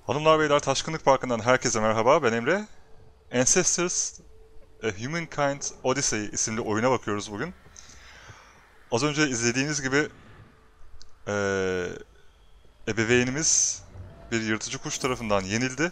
Hanımlar beyler, Taşkınlık Parkı'ndan herkese merhaba. Ben Emre. Ancestors A Humankind Odyssey isimli oyuna bakıyoruz bugün. Az önce izlediğiniz gibi eee, ebeveynimiz bir yırtıcı kuş tarafından yenildi.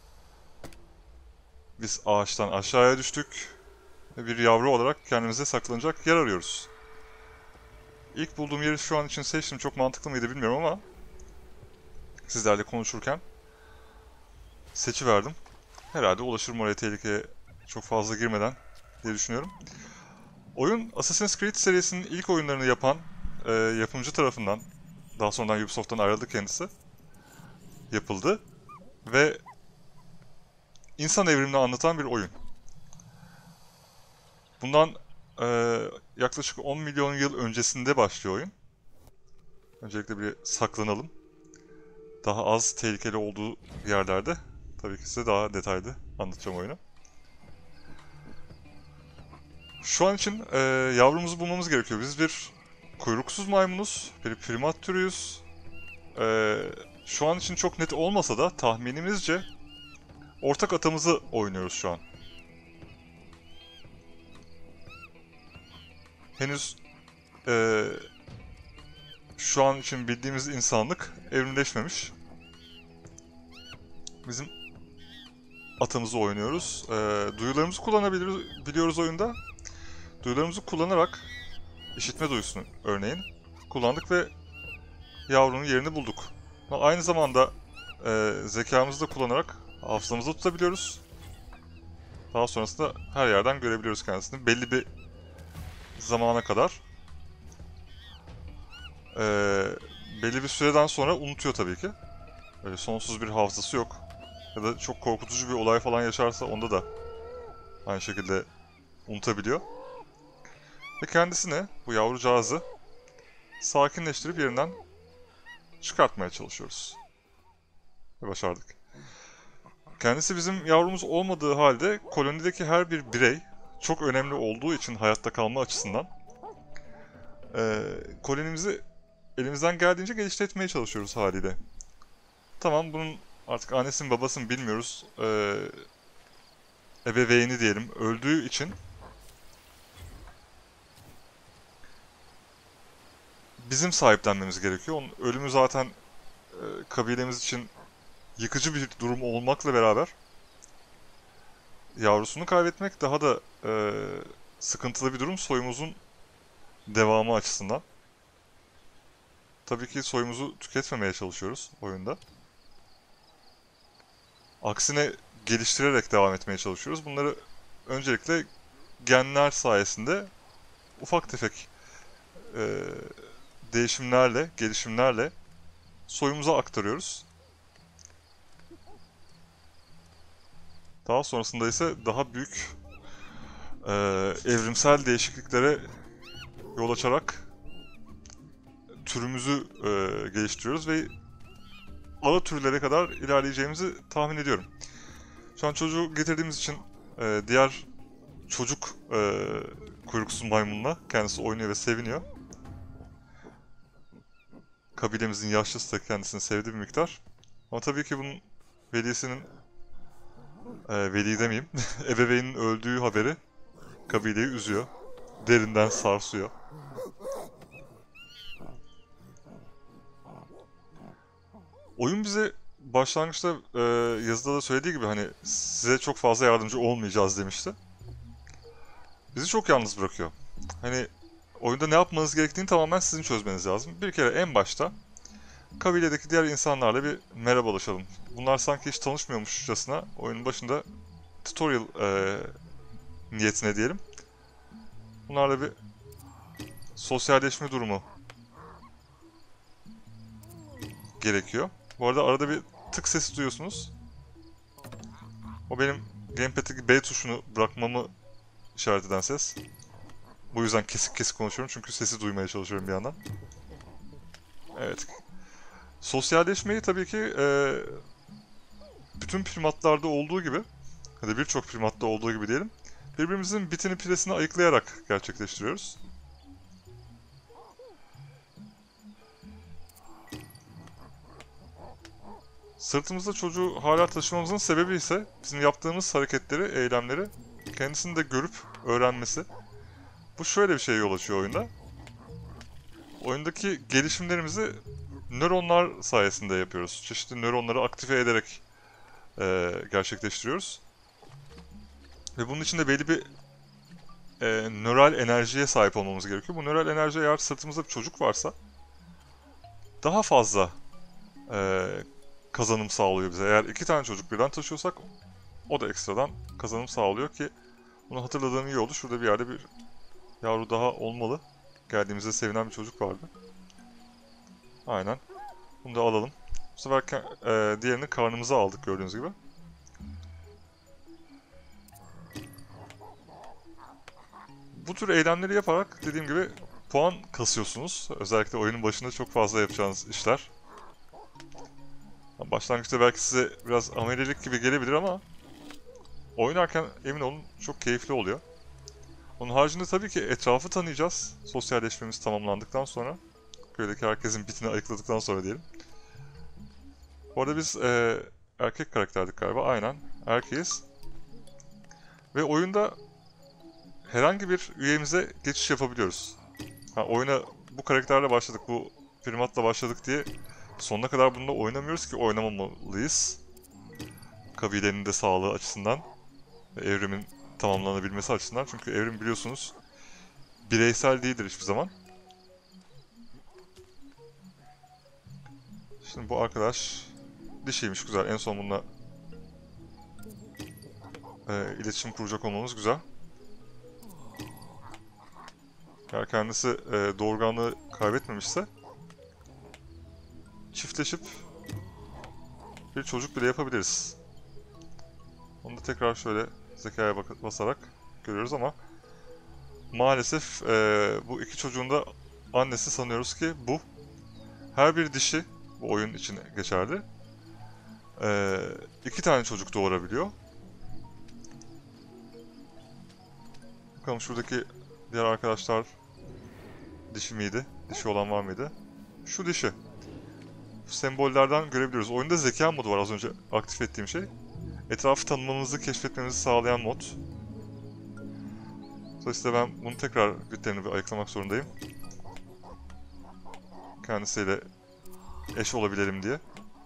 Biz ağaçtan aşağıya düştük ve bir yavru olarak kendimize saklanacak yer arıyoruz. İlk bulduğum yeri şu an için seçtim. Çok mantıklı mıydı bilmiyorum ama sizlerle konuşurken seçiverdim. Herhalde ulaşırım oraya tehlikeye çok fazla girmeden diye düşünüyorum. Oyun Assassin's Creed serisinin ilk oyunlarını yapan yapımcı tarafından, daha sonradan Ubisoft'tan ayrıldı kendisi, yapıldı ve insan evrimini anlatan bir oyun. Bundan e, yaklaşık 10 milyon yıl öncesinde başlıyor oyun. Öncelikle bir saklanalım. Daha az tehlikeli olduğu yerlerde tabii ki size daha detaylı anlatacağım oyunu. Şu an için yavrumuzu bulmamız gerekiyor. Biz bir kuyruksuz maymunuz, bir primat türüyüz. E, Şu an için çok net olmasa da tahminimizce ortak atamızı oynuyoruz şu an. Henüz eee, şu an için bildiğimiz insanlık evrimleşmemiş. Bizim atamızı oynuyoruz. Duyularımızı kullanabiliyoruz oyunda. Duyularımızı kullanarak işitme duyusunu örneğin kullandık ve yavrunun yerini bulduk. Ama aynı zamanda zekamızı da kullanarak hafızamızda tutabiliyoruz. Daha sonrasında her yerden görebiliyoruz kendisini. Belli bir zamana kadar. Ee, Belli bir süreden sonra unutuyor tabii ki. Öyle sonsuz bir hafızası yok. Ya da çok korkutucu bir olay falan yaşarsa onda da aynı şekilde unutabiliyor. Ve kendisini, bu yavrucağızı sakinleştirip yerinden çıkartmaya çalışıyoruz. Ve başardık. Kendisi bizim yavrumuz olmadığı halde kolonideki her bir birey çok önemli olduğu için hayatta kalma açısından kolonimizi elimizden geldiğince geliştirmeye çalışıyoruz haliyle. Tamam, bunun artık annesinin babasını bilmiyoruz. Ebeveyni diyelim öldüğü için bizim sahiplenmemiz gerekiyor. Onun ölümü zaten kabilemiz için yıkıcı bir durum olmakla beraber yavrusunu kaybetmek daha da sıkıntılı bir durum soyumuzun devamı açısından. Tabii ki soyumuzu tüketmemeye çalışıyoruz oyunda. Aksine geliştirerek devam etmeye çalışıyoruz. Bunları öncelikle genler sayesinde ufak tefek e, değişimlerle, gelişimlerle soyumuza aktarıyoruz. Daha sonrasında ise daha büyük e, evrimsel değişikliklere yol açarak türümüzü geliştiriyoruz ve ana türlere kadar ilerleyeceğimizi tahmin ediyorum. Şu an çocuğu getirdiğimiz için diğer çocuk kuyruksuz maymunla kendisi oynuyor ve seviniyor. Kabilemizin yaşlısı da kendisini sevdi bir miktar. Ama tabii ki bunun velisinin, veli demeyeyim, ebeveynin öldüğü haberi kabileyi üzüyor. Derinden sarsıyor. Oyun bize başlangıçta yazıda da söylediği gibi hani size çok fazla yardımcı olmayacağız demişti. Bizi çok yalnız bırakıyor. Hani oyunda ne yapmanız gerektiğini tamamen sizin çözmeniz lazım. Bir kere en başta kabiledeki diğer insanlarla bir merhabalaşalım. Bunlar sanki hiç tanışmıyormuşçasına oyunun başında tutorial niyetine diyelim. Bunlarla bir sosyalleşme durumu gerekiyor. Bu arada arada bir tık sesi duyuyorsunuz. O benim gamepad'deki B tuşunu bırakmamı işaret eden ses. Bu yüzden kesik kesik konuşuyorum çünkü sesi duymaya çalışıyorum bir yandan. Evet. Sosyalleşmeyi tabii ki bütün primatlarda olduğu gibi, ya da birçok primatta olduğu gibi diyelim, birbirimizin bitini piresini ayıklayarak gerçekleştiriyoruz. Sırtımızda çocuğu hala taşımamızın sebebi ise bizim yaptığımız hareketleri, eylemleri kendisinin de görüp öğrenmesi. Bu şöyle bir şeye yol açıyor oyunda. Oyundaki gelişimlerimizi nöronlar sayesinde yapıyoruz. Çeşitli nöronları aktive ederek gerçekleştiriyoruz. Ve bunun için de belli bir nöral enerjiye sahip olmamız gerekiyor. Bu nöral enerji, eğer sırtımızda bir çocuk varsa daha fazla e, kazanım sağlıyor bize. Eğer 2 tane çocuk birden taşıyorsak o da ekstradan kazanım sağlıyor ki bunu hatırladığım iyi oldu. Şurada bir yerde bir yavru daha olmalı. Geldiğimizde sevinen bir çocuk vardı. Aynen. Bunu da alalım. Bu sefer diğerini karnımıza aldık gördüğünüz gibi. Bu tür eylemleri yaparak dediğim gibi puan kasıyorsunuz. Özellikle oyunun başında çok fazla yapacağınız işler. Başlangıçta belki size biraz amelelik gibi gelebilir ama oynarken emin olun çok keyifli oluyor. Onun haricinde tabii ki etrafı tanıyacağız. Sosyalleşmemiz tamamlandıktan sonra. Köydeki herkesin bitini ayıkladıktan sonra diyelim. Bu arada biz erkek karakterdik galiba. Aynen. Erkeğiz. Ve oyunda herhangi bir üyemize geçiş yapabiliyoruz. Oyuna bu karakterle başladık, bu primatla başladık diye sonuna kadar bununla oynamıyoruz ki oynamamalıyız. Kabilenin de sağlığı açısından, evrimin tamamlanabilmesi açısından. Çünkü evrim biliyorsunuz bireysel değildir hiçbir zaman. Şimdi bu arkadaş dişiymiş, güzel. En son bununla iletişim kuracak olmamız güzel. Eğer kendisi doğurganlığı kaybetmemişse çiftleşip bir çocuk bile yapabiliriz. Onu da tekrar şöyle zekaya basarak görüyoruz ama maalesef bu iki çocuğun da annesi sanıyoruz ki bu. Her bir dişi, bu oyun için geçerli, 2 tane çocuk doğurabiliyor. Bakalım şuradaki diğer arkadaşlar dişi miydi? Dişi olan var mıydı? Şu dişi. Sembollerden görebiliyoruz. Oyunda zeka modu var, az önce aktif ettiğim şey. Etrafı tanımamızı, keşfetmemizi sağlayan mod. Dolayısıyla ben bunu tekrar bitlerini bir ayıklamak zorundayım. Kendisiyle eş olabilelim diye.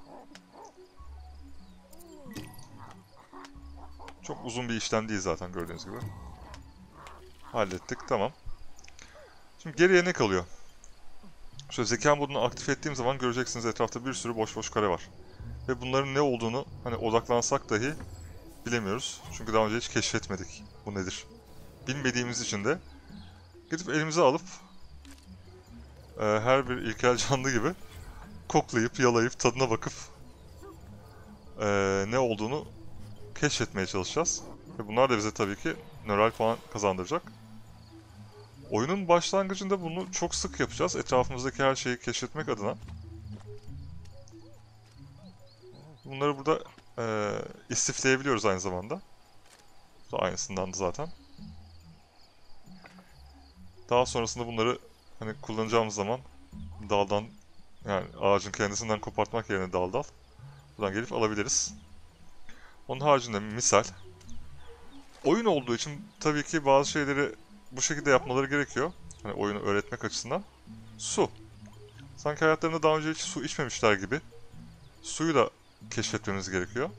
Çok uzun bir işlem değil zaten gördüğünüz gibi. Hallettik, tamam. Şimdi geriye ne kalıyor? Şöyle zeka modunu aktif ettiğim zaman göreceksiniz etrafta bir sürü boş boş kare var. Ve bunların ne olduğunu hani odaklansak dahi bilemiyoruz. Çünkü daha önce hiç keşfetmedik. Bu nedir? Bilmediğimiz için de gidip elimize alıp her bir ilkel canlı gibi koklayıp, yalayıp, tadına bakıp ne olduğunu keşfetmeye çalışacağız. Ve bunlar da bize tabii ki nöral puan kazandıracak. Oyunun başlangıcında bunu çok sık yapacağız. Etrafımızdaki her şeyi keşfetmek adına. Bunları burada istifleyebiliyoruz aynı zamanda. Bu da aynısından da zaten. Daha sonrasında bunları hani kullanacağımız zaman daldan, yani ağacın kendisinden kopartmak yerine dal dal buradan gelip alabiliriz. Onun haricinde misal oyun olduğu için tabii ki bazı şeyleri bu şekilde yapmaları gerekiyor. Hani oyunu öğretmek açısından. Su. Sanki hayatlarında daha önce hiç su içmemişler gibi. Suyu da keşfetmemiz gerekiyor.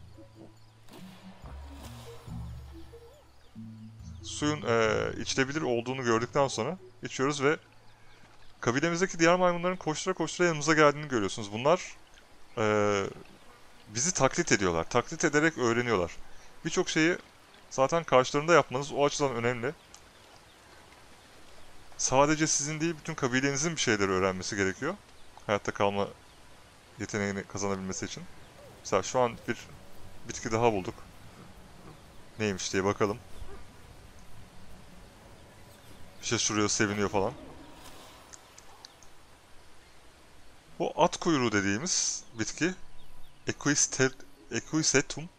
Suyun içilebilir olduğunu gördükten sonra içiyoruz ve kabilemizdeki diğer maymunların koştura koştura yanımıza geldiğini görüyorsunuz. Bunlar bizi taklit ediyorlar. Taklit ederek öğreniyorlar. Birçok şeyi zaten karşılarında yapmanız o açıdan önemli. Sadece sizin değil, bütün kabilenizin bir şeyleri öğrenmesi gerekiyor. Hayatta kalma yeteneğini kazanabilmesi için. Mesela şu an bir bitki daha bulduk. Neymiş diye bakalım. Şaşırıyor, seviniyor falan. Bu at kuyruğu dediğimiz bitki Equisetum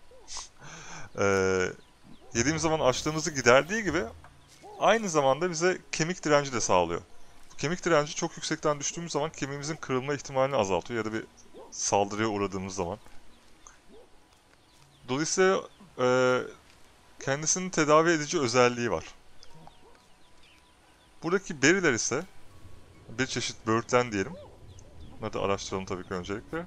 yediğimiz zaman açlığımızı giderdiği gibi aynı zamanda bize kemik direnci de sağlıyor. Bu kemik direnci çok yüksekten düştüğümüz zaman kemiğimizin kırılma ihtimalini azaltıyor ya da bir saldırıya uğradığımız zaman. Dolayısıyla kendisinin tedavi edici özelliği var. Buradaki beriler ise bir çeşit böğürtlen diyelim. Bunları da araştıralım tabii ki öncelikle.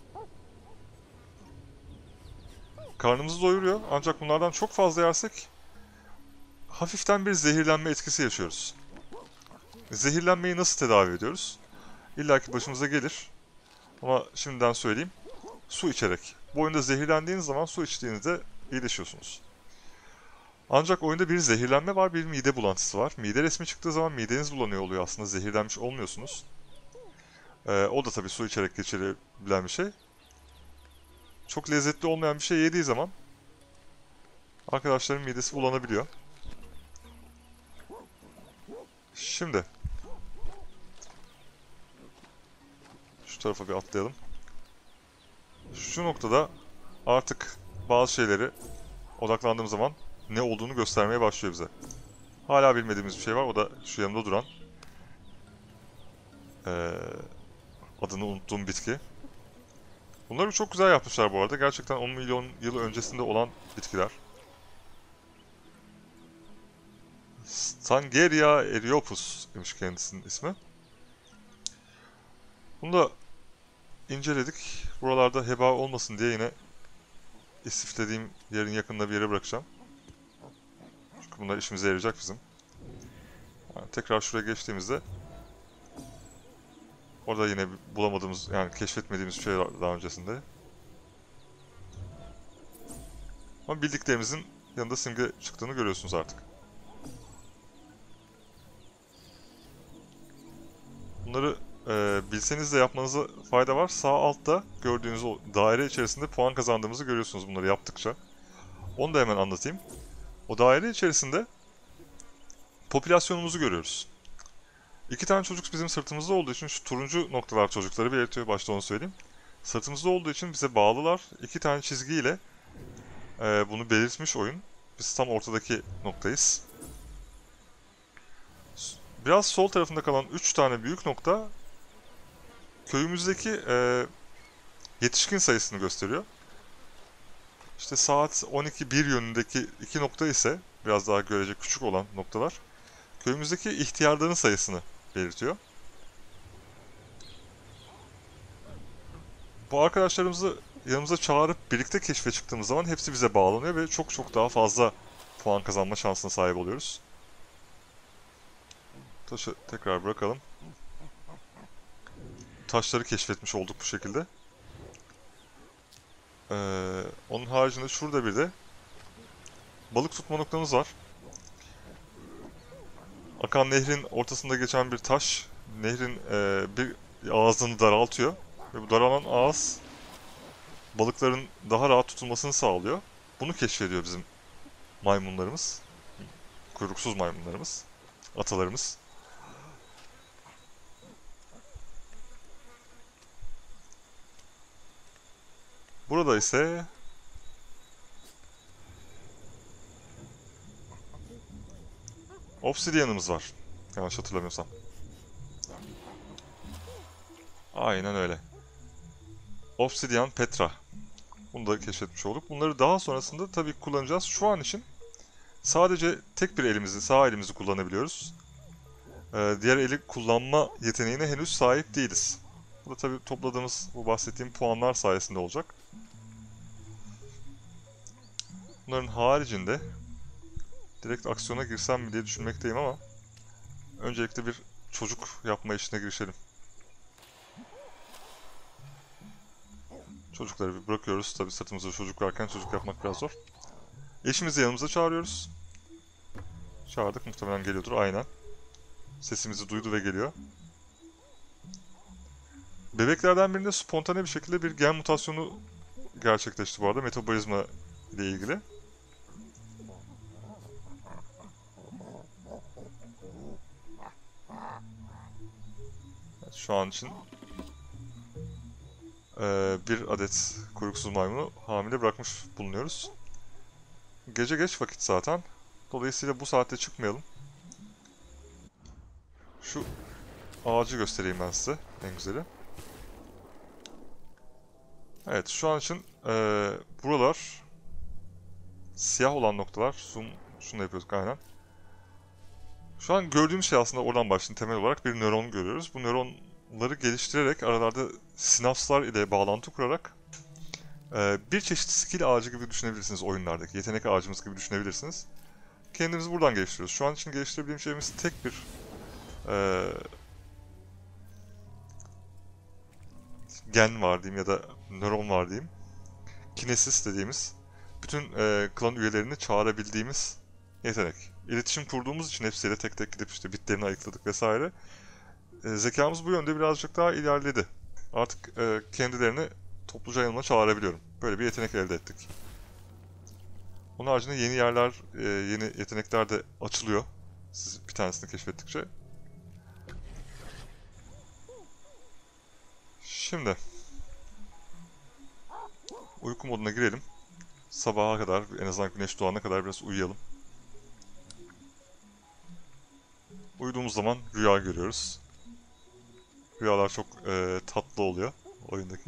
Karnımızı doyuruyor ancak bunlardan çok fazla yersek hafiften bir zehirlenme etkisi yaşıyoruz. Zehirlenmeyi nasıl tedavi ediyoruz? İlla ki başımıza gelir. Ama şimdiden söyleyeyim. Su içerek. Bu oyunda zehirlendiğiniz zaman su içtiğinizde iyileşiyorsunuz. Ancak oyunda bir zehirlenme var, bir mide bulantısı var. Mide resmi çıktığı zaman mideniz bulanıyor oluyor aslında. Zehirlenmiş olmuyorsunuz. O da tabii su içerek geçirebilen bir şey. Çok lezzetli olmayan bir şey yediği zaman arkadaşların midesi bulanabiliyor. Şimdi şu tarafa bir atlayalım. Şu noktada artık bazı şeyleri odaklandığım zaman ne olduğunu göstermeye başlıyor bize. Hala bilmediğimiz bir şey var. O da şu yanımda duran adını unuttuğum bitki. Bunları çok güzel yapmışlar bu arada. Gerçekten 10 milyon yıl öncesinde olan bitkiler. Stangeria eriopus demiş kendisinin ismi. Bunu da inceledik. Buralarda heba olmasın diye yine istiflediğim yerin yakınında bir yere bırakacağım. Çünkü bunlar işimize yarayacak bizim. Yani tekrar şuraya geçtiğimizde orada yine bulamadığımız, yani keşfetmediğimiz bir şey var daha öncesinde. Ama bildiklerimizin yanında simge çıktığını görüyorsunuz artık. Bunları bilseniz de yapmanıza fayda var. Sağ altta gördüğünüz o daire içerisinde puan kazandığımızı görüyorsunuz bunları yaptıkça. Onu da hemen anlatayım. O daire içerisinde popülasyonumuzu görüyoruz. 2 tane çocuk bizim sırtımızda olduğu için, şu turuncu noktalar çocukları belirtiyor, başta onu söyleyeyim. Sırtımızda olduğu için bize bağlılar. 2 tane çizgiyle bunu belirtmiş oyun. Biz tam ortadaki noktayız. Biraz sol tarafında kalan 3 tane büyük nokta köyümüzdeki yetişkin sayısını gösteriyor. İşte saat 12:01 yönündeki 2 nokta ise biraz daha görece küçük olan noktalar köyümüzdeki ihtiyarların sayısını belirtiyor. Bu arkadaşlarımızı yanımıza çağırıp birlikte keşfe çıktığımız zaman hepsi bize bağlanıyor ve çok çok daha fazla puan kazanma şansına sahip oluyoruz. Taşı tekrar bırakalım. Taşları keşfetmiş olduk bu şekilde. Onun haricinde şurada bir de balık tutma noktamız var. Akan nehrin ortasında geçen bir taş, nehrin bir ağzını daraltıyor. Ve bu daralan ağız balıkların daha rahat tutulmasını sağlıyor. Bunu keşfediyor bizim maymunlarımız. Kuyruksuz maymunlarımız. Atalarımız. Burada ise obsidianımız var. Yanlış hatırlamıyorsam. Aynen öyle. Obsidian Petra. Bunu da keşfetmiş olduk. Bunları daha sonrasında tabii kullanacağız. Şu an için sadece tek bir elimizi, sağ elimizi kullanabiliyoruz. Diğer eli kullanma yeteneğine henüz sahip değiliz. Bu da tabii topladığımız bu bahsettiğim puanlar sayesinde olacak. Bunların haricinde direkt aksiyona girsem mi diye düşünmekteyim ama öncelikle bir çocuk yapma işine girişelim. Çocukları bir bırakıyoruz. Tabii sırtımızda çocuk varken çocuk yapmak biraz zor. Eşimizi yanımıza çağırıyoruz. Çağırdık, muhtemelen geliyordur, aynen. Sesimizi duydu ve geliyor. Bebeklerden birinde spontane bir şekilde bir gen mutasyonu gerçekleşti bu arada, metabolizma ile ilgili. Şu an için bir adet kuyruksuz maymunu hamile bırakmış bulunuyoruz. Gece geç vakit zaten. Dolayısıyla bu saatte çıkmayalım. Şu ağacı göstereyim ben size, en güzeli. Evet, şu an için buralar siyah olan noktalar. Şunu da yapıyorduk aynen. Şu an gördüğümüz şey aslında oradan başlayın, temel olarak bir nöron görüyoruz. Bu nöronları geliştirerek aralarda sinapslar ile bağlantı kurarak bir çeşit skill ağacı gibi düşünebilirsiniz oyunlardaki. Yetenek ağacımız gibi düşünebilirsiniz. Kendimizi buradan geliştiriyoruz. Şu an için geliştirebildiğim şeyimiz tek bir e, gen var diyeyim ya da nöron var diyeyim. Kinesis dediğimiz bütün klan üyelerini çağırabildiğimiz yetenek. İletişim kurduğumuz için hepsiyle tek tek gidip işte bitlerini ayıkladık vesaire. Zekamız bu yönde birazcık daha ilerledi. Artık kendilerini topluca yanıma çağırabiliyorum. Böyle bir yetenek elde ettik. Onun haricinde yeni yerler, yeni yetenekler de açılıyor. Siz bir tanesini keşfettikçe. Şimdi uyku moduna girelim. Sabaha kadar, en azından güneş doğana kadar biraz uyuyalım. Uyuduğumuz zaman rüya görüyoruz. Rüyalar çok tatlı oluyor oyundaki.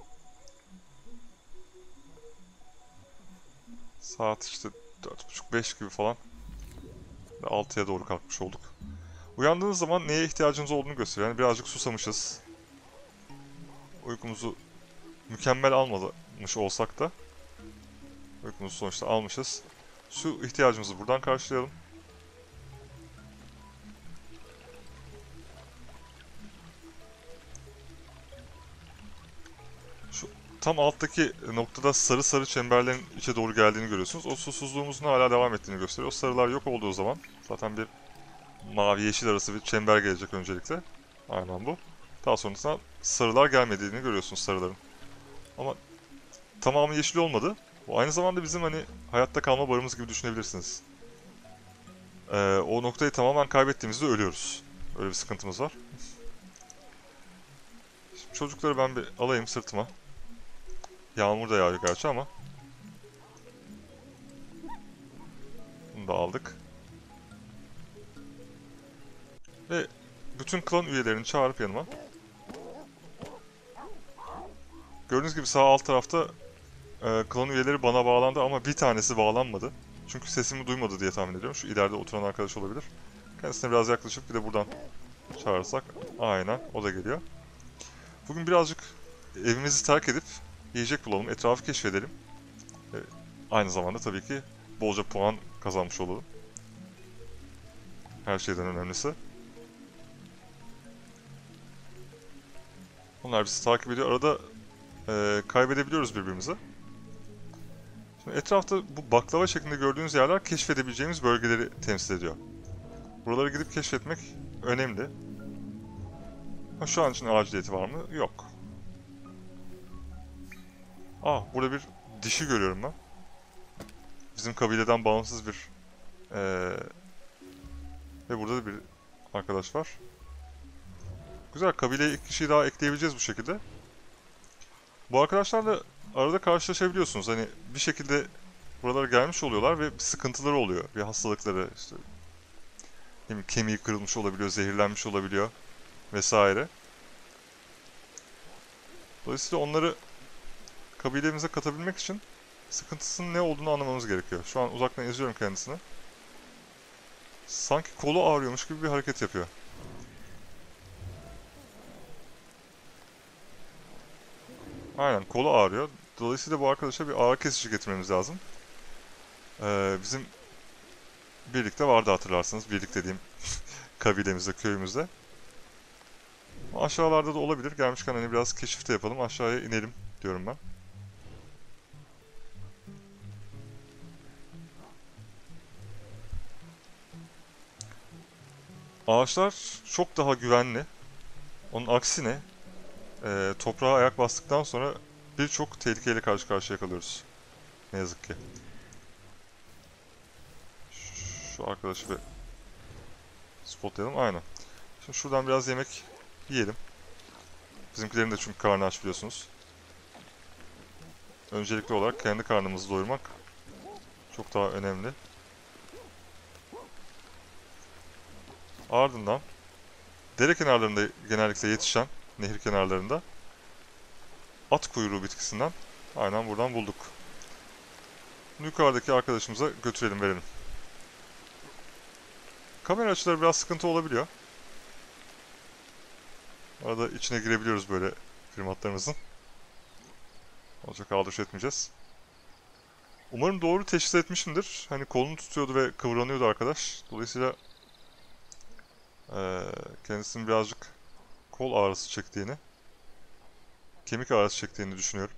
Saat işte 4.30-5 gibi falan. 6'ya doğru kalkmış olduk. Uyandığınız zaman neye ihtiyacınız olduğunu gösteriyor. Yani birazcık susamışız. Uykumuzu mükemmel almamış olsak da uykumuzu sonuçta almışız. Su ihtiyacımızı buradan karşılayalım. Şu tam alttaki noktada sarı sarı çemberlerin içe doğru geldiğini görüyorsunuz. O susuzluğumuzun hala devam ettiğini gösteriyor. O sarılar yok olduğu zaman zaten bir mavi yeşil arası bir çember gelecek öncelikle. Aynen bu. Daha sonrasında sarılar gelmediğini görüyorsunuz sarıların. Ama tamamı yeşil olmadı. Bu aynı zamanda bizim hani hayatta kalma barımız gibi düşünebilirsiniz. O noktayı tamamen kaybettiğimizde ölüyoruz. Öyle bir sıkıntımız var. Şimdi çocukları ben bir alayım sırtıma. Yağmur da yağıyor gerçi ama. Bunu da aldık. Ve bütün klan üyelerini çağırıp yanıma. Gördüğünüz gibi sağ alt tarafta klan üyeleri bana bağlandı ama bir tanesi bağlanmadı. Çünkü sesimi duymadı diye tahmin ediyorum. Şu ileride oturan arkadaş olabilir. Kendisine biraz yaklaşıp bir de buradan çağırırsak. Aynen, o da geliyor. Bugün birazcık evimizi terk edip yiyecek bulalım, etrafı keşfedelim. E, Aynı zamanda tabii ki bolca puan kazanmış olalım. Her şeyden önemlisi. Onlar bizi takip ediyor. Arada kaybedebiliyoruz birbirimizi. Şimdi etrafta bu baklava şeklinde gördüğünüz yerler keşfedebileceğimiz bölgeleri temsil ediyor. Buralara gidip keşfetmek önemli. Ha, şu an için aciliyeti var mı? Yok. Burada bir dişi görüyorum ben. Bizim kabileden bağımsız bir ve burada da bir arkadaş var. Güzel, kabileye ilk kişiyi daha ekleyebileceğiz bu şekilde. Bu arkadaşlarla arada karşılaşabiliyorsunuz. Hani bir şekilde buralara gelmiş oluyorlar ve bir sıkıntıları oluyor. Bir hastalıkları, işte kemiği kırılmış olabiliyor, zehirlenmiş olabiliyor vesaire. Dolayısıyla onları kabilemize katabilmek için sıkıntısının ne olduğunu anlamamız gerekiyor. Şu an uzaktan izliyorum kendisini. Sanki kolu ağrıyormuş gibi bir hareket yapıyor. Aynen, kolu ağrıyor. Dolayısıyla bu arkadaşa bir ağrı kesici getirmemiz lazım. Bizim birlikte vardı hatırlarsınız. Birlik dediğim kabilemizde, köyümüzde. Aşağılarda da olabilir. Gelmişken hani biraz keşif de yapalım. Aşağıya inelim diyorum ben. Ağaçlar çok daha güvenli. Onun aksine toprağa ayak bastıktan sonra birçok tehlikeyle karşı karşıya kalıyoruz. Ne yazık ki. Şu arkadaşı bir spotlayalım. Aynen. Şimdi şuradan biraz yemek yiyelim. Bizimkilerin de çünkü karnı aç biliyorsunuz. Öncelikli olarak kendi karnımızı doyurmak çok daha önemli. Ardından dere kenarlarında genellikle yetişen, nehir kenarlarında at kuyruğu bitkisinden aynen buradan bulduk. Bunu yukarıdaki arkadaşımıza götürelim, verelim. Kamera açıları biraz sıkıntı olabiliyor. Arada içine girebiliyoruz böyle primatlarımızın. Olacak aldırış etmeyeceğiz. Umarım doğru teşhis etmişimdir. Hani kolunu tutuyordu ve kıvranıyordu arkadaş. Dolayısıyla kendisinin birazcık kol ağrısı çektiğini, kemik ağrısı çektiğini düşünüyorum.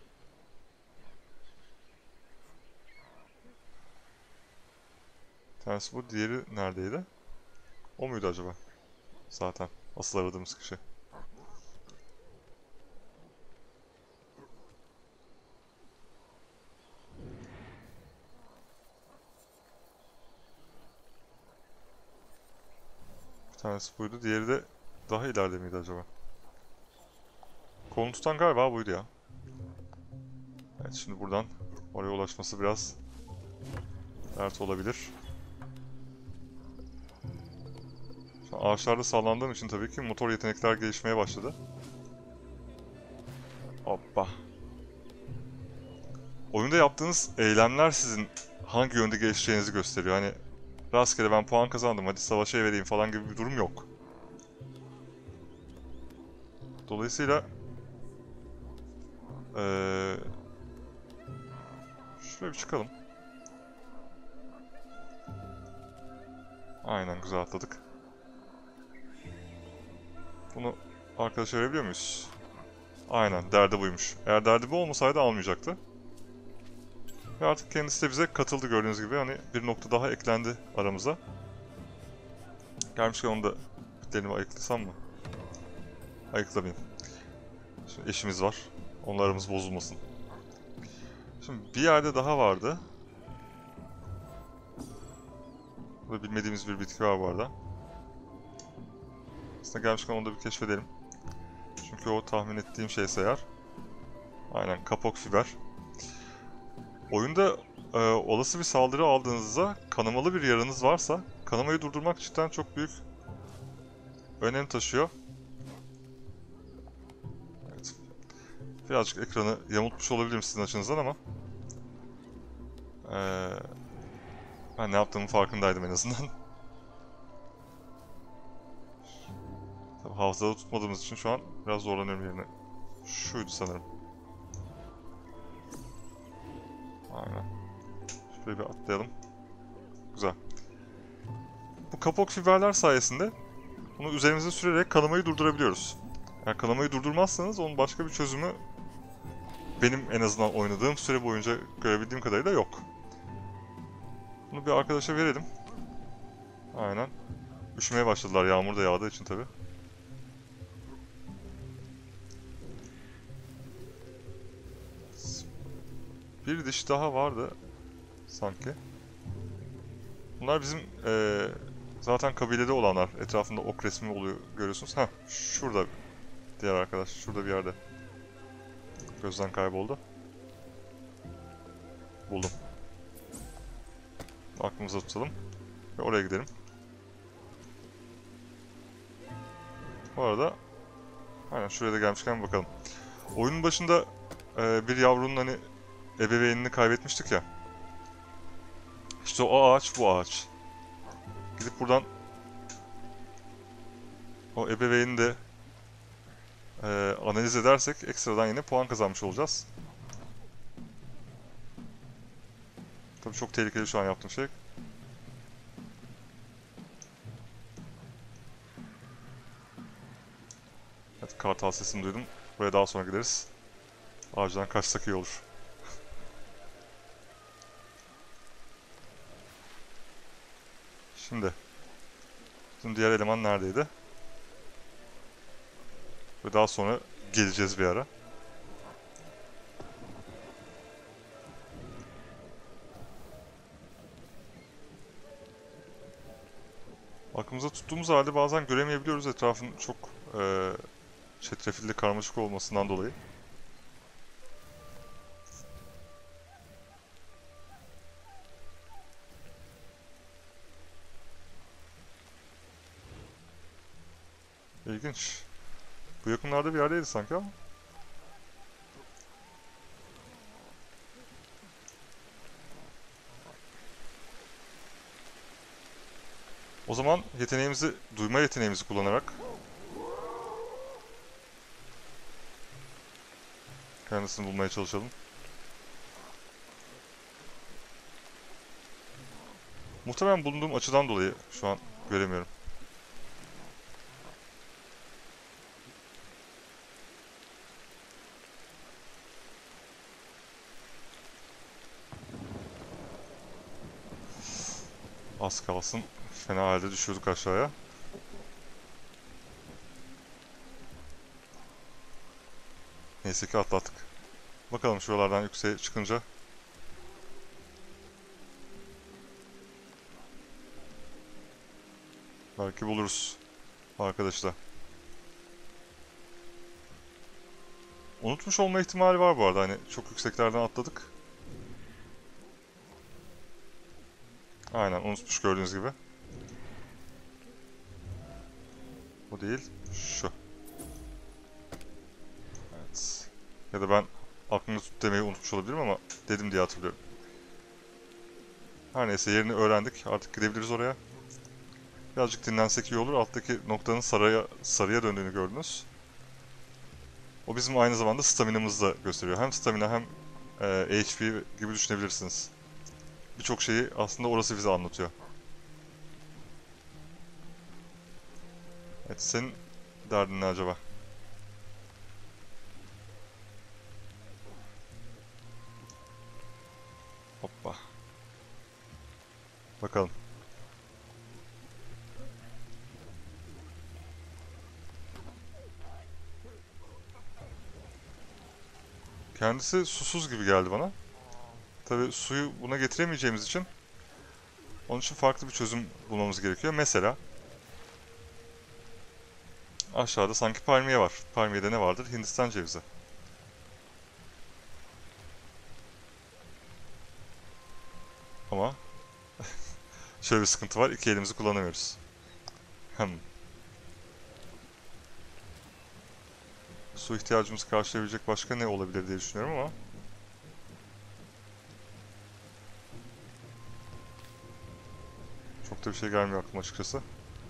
Tanesi bu, diğeri neredeydi? O muydu acaba? Zaten asıl aradığımız kişi. Bir tanesi buydu, diğeri de daha ileride miydi acaba? Kolunu tutan galiba buydu ya. Evet, şimdi buradan oraya ulaşması biraz dert olabilir. Şu an ağaçlarda sallandığım için tabii ki motor yetenekler gelişmeye başladı. Hoppa. Oyunda yaptığınız eylemler sizin hangi yönde gelişeceğinizi gösteriyor. Hani rastgele ben puan kazandım, hadi savaşa vereyim falan gibi bir durum yok. Dolayısıyla şuraya bir çıkalım. Aynen, güzel atladık. Bunu arkadaşa verebiliyor muyuz? Aynen, derdi buymuş. Eğer derdi bu olmasaydı almayacaktı. Ve artık kendisi de bize katıldı, gördüğünüz gibi. Hani bir nokta daha eklendi aramıza. Gelmişken onu da bitlerimi ayıklasam mı? Ayıklamayayım. Şimdi eşimiz var. Onunla aramız bozulmasın. Şimdi bir yerde daha vardı. Burada bilmediğimiz bir bitki var bu arada. Aslında gelmişken onu da bir keşfedelim. Çünkü o tahmin ettiğim şeyse eğer. Aynen, kapok fiber. Oyunda olası bir saldırı aldığınızda kanamalı bir yaranız varsa kanamayı durdurmak cidden çok büyük önem taşıyor. Evet. Birazcık ekranı yamultmuş olabilirim sizin açınızdan ama ben ne yaptığımın farkındaydım en azından. Tabii hafızada tutmadığımız için şu an biraz zorlanıyorum yerine. Şuydu sanırım. Aynen. Şurayı bir atlayalım. Güzel. Bu kapok fiberler sayesinde bunu üzerimize sürerek kanamayı durdurabiliyoruz. Eğer kanamayı durdurmazsanız onun başka bir çözümü benim en azından oynadığım süre boyunca görebildiğim kadarıyla yok. Bunu bir arkadaşa verelim. Aynen. Üşümeye başladılar, yağmur da yağdığı için tabi. Bir diş daha vardı sanki. Bunlar bizim zaten kabilede olanlar. Etrafında ok resmi oluyor, görüyorsunuz. Heh, şurada diğer arkadaş. Şurada bir yerde. Gözden kayboldu. Buldum. Aklımıza tutalım. Ve oraya gidelim. Bu arada aynen şuraya da gelmişken bakalım. Oyunun başında bir yavrunun hani ebeveynini kaybetmiştik ya. İşte o ağaç, bu ağaç. Gidip buradan o ebeveyni de analiz edersek ekstradan yine puan kazanmış olacağız. Tabii çok tehlikeli şu an yaptığım şey. Evet, kartal sesini duydum. Buraya daha sonra gideriz. Ağaçtan kaçsak iyi olur. Şimdi. Bizim diğer eleman neredeydi? Ve daha sonra geleceğiz bir ara. Aklımıza tuttuğumuz halde bazen göremeyebiliyoruz, etrafın çok çetrefilli, karmaşık olmasından dolayı. İlginç. Bu yakınlarda bir yerdeydi sanki ama. O zaman yeteneğimizi, duyma yeteneğimizi kullanarak kendisini bulmaya çalışalım. Muhtemelen bulunduğum açıdan dolayı şu an göremiyorum. Az kalsın fena halde düşüyorduk aşağıya. Neyse ki atlattık. Bakalım şuralardan yükseğe çıkınca. Belki buluruz arkadaşlar. Unutmuş olma ihtimali var bu arada. Hani çok yükseklerden atladık. Aynen unutmuş gördüğünüz gibi. Bu değil. Şu. Evet. Ya da ben aklımda tut demeyi unutmuş olabilirim ama dedim diye hatırlıyorum. Her neyse yerini öğrendik. Artık gidebiliriz oraya. Birazcık dinlensek iyi olur. Alttaki noktanın sarıya döndüğünü gördünüz. O bizim aynı zamanda staminamızı da gösteriyor. Hem stamina hem HP gibi düşünebilirsiniz. Birçok şeyi aslında orası bize anlatıyor. Evet, senin derdin ne acaba? Hoppa. Bakalım. Kendisi susuz gibi geldi bana. Tabii suyu buna getiremeyeceğimiz için onun için farklı bir çözüm bulmamız gerekiyor. Mesela aşağıda sanki palmiye var. Palmiyede ne vardır? Hindistan cevizi. Ama şöyle bir sıkıntı var. İki elimizi kullanamıyoruz. Hem su ihtiyacımızı karşılayabilecek başka ne olabilir diye düşünüyorum ama çok da bir şey gelmiyor aklıma açıkçası.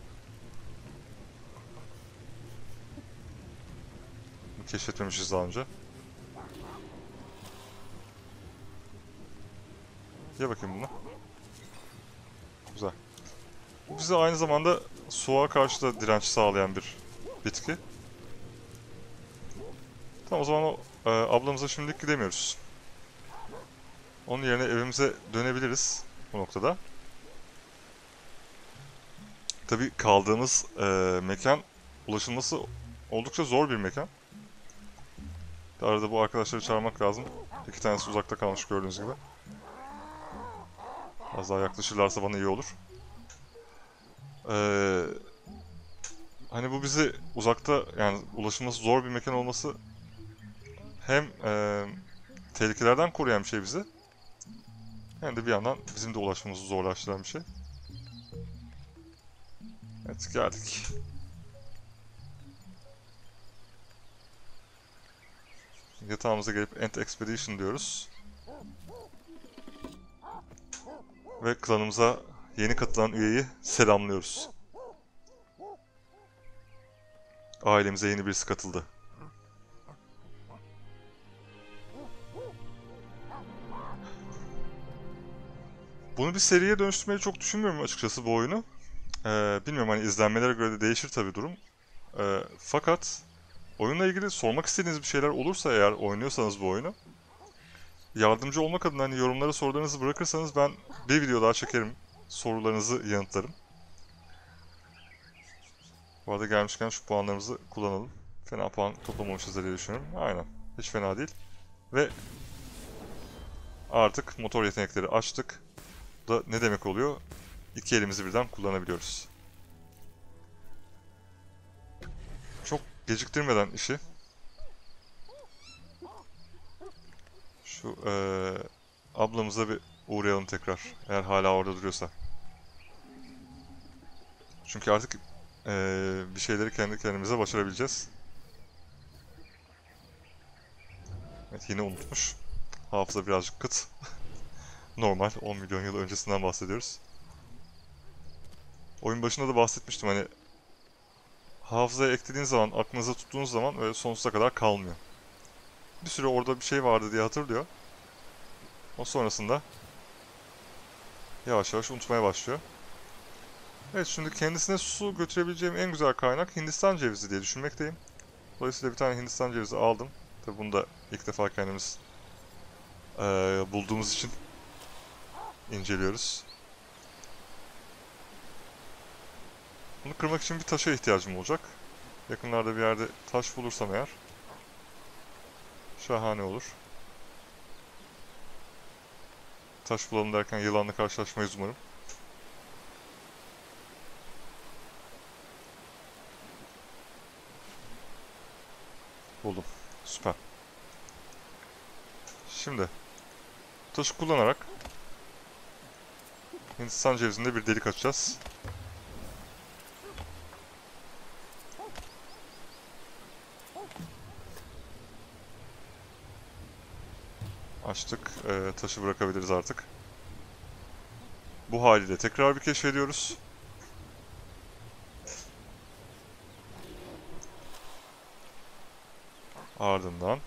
Bunu keşfetmemişiz daha önce. Ye bakayım bunu. Güzel. Bu bize aynı zamanda soğuğa karşı da direnç sağlayan bir bitki. Tamam o zaman o ablamıza şimdilik gidemiyoruz. Onun yerine evimize dönebiliriz bu noktada. Tabii kaldığımız mekan ulaşılması oldukça zor bir mekan. Arada bu arkadaşları çağırmak lazım. İki tanesi uzakta kalmış gördüğünüz gibi. Az daha yaklaşırlarsa bana iyi olur. Ee, Hani bu bizi uzakta yani ulaşılması zor bir mekan olması hem tehlikelerden koruyan bir şey bizi hem de bir yandan bizim de ulaşmamızı zorlaştıran bir şey. Evet geldik. Yatağımıza gelip End Expedition diyoruz. Ve klanımıza yeni katılan üyeyi selamlıyoruz. Ailemize yeni birisi katıldı. Bunu bir seriye dönüştürmeyi çok düşünmüyorum açıkçası bu oyunu. Bilmiyorum hani izlenmelere göre de değişir tabii durum. Fakat oyunla ilgili sormak istediğiniz bir şeyler olursa eğer oynuyorsanız bu oyunu yardımcı olmak adına hani yorumlara sorularınızı bırakırsanız ben bir video daha çekerim. Sorularınızı yanıtlarım. Bu arada gelmişken şu puanlarımızı kullanalım. Fena puan toplamamışız diye düşünüyorum. Aynen. Hiç fena değil. Ve artık motor yetenekleri açtık. Bu da ne demek oluyor? İki elimizi birden kullanabiliyoruz. Çok geciktirmeden işi şu ablamıza bir uğrayalım tekrar. Eğer hala orada duruyorsa. Çünkü artık bir şeyleri kendi kendimize başarabileceğiz. Evet yine unutmuş. Hafıza birazcık kıt. Normal 10 milyon yıl öncesinden bahsediyoruz. Oyun başında da bahsetmiştim, hani hafızaya eklediğiniz zaman, aklınıza tuttuğunuz zaman öyle sonsuza kadar kalmıyor. Bir süre orada bir şey vardı diye hatırlıyor. O sonrasında yavaş yavaş unutmaya başlıyor. Evet, şimdi kendisine su götürebileceğim en güzel kaynak Hindistan cevizi diye düşünmekteyim. Dolayısıyla bir tane Hindistan cevizi aldım. Tabi bunu da ilk defa kendimiz bulduğumuz için inceliyoruz. Bunu kırmak için bir taşa ihtiyacım olacak. Yakınlarda bir yerde taş bulursam eğer şahane olur. Taş bulalım derken yılanla karşılaşmayız umarım. Buldum. Süper. Şimdi taşı kullanarak Hindistan cevizinde bir delik açacağız. Açtık. Taşı bırakabiliriz artık. Bu haliyle tekrar bir keşfediyoruz. Ardından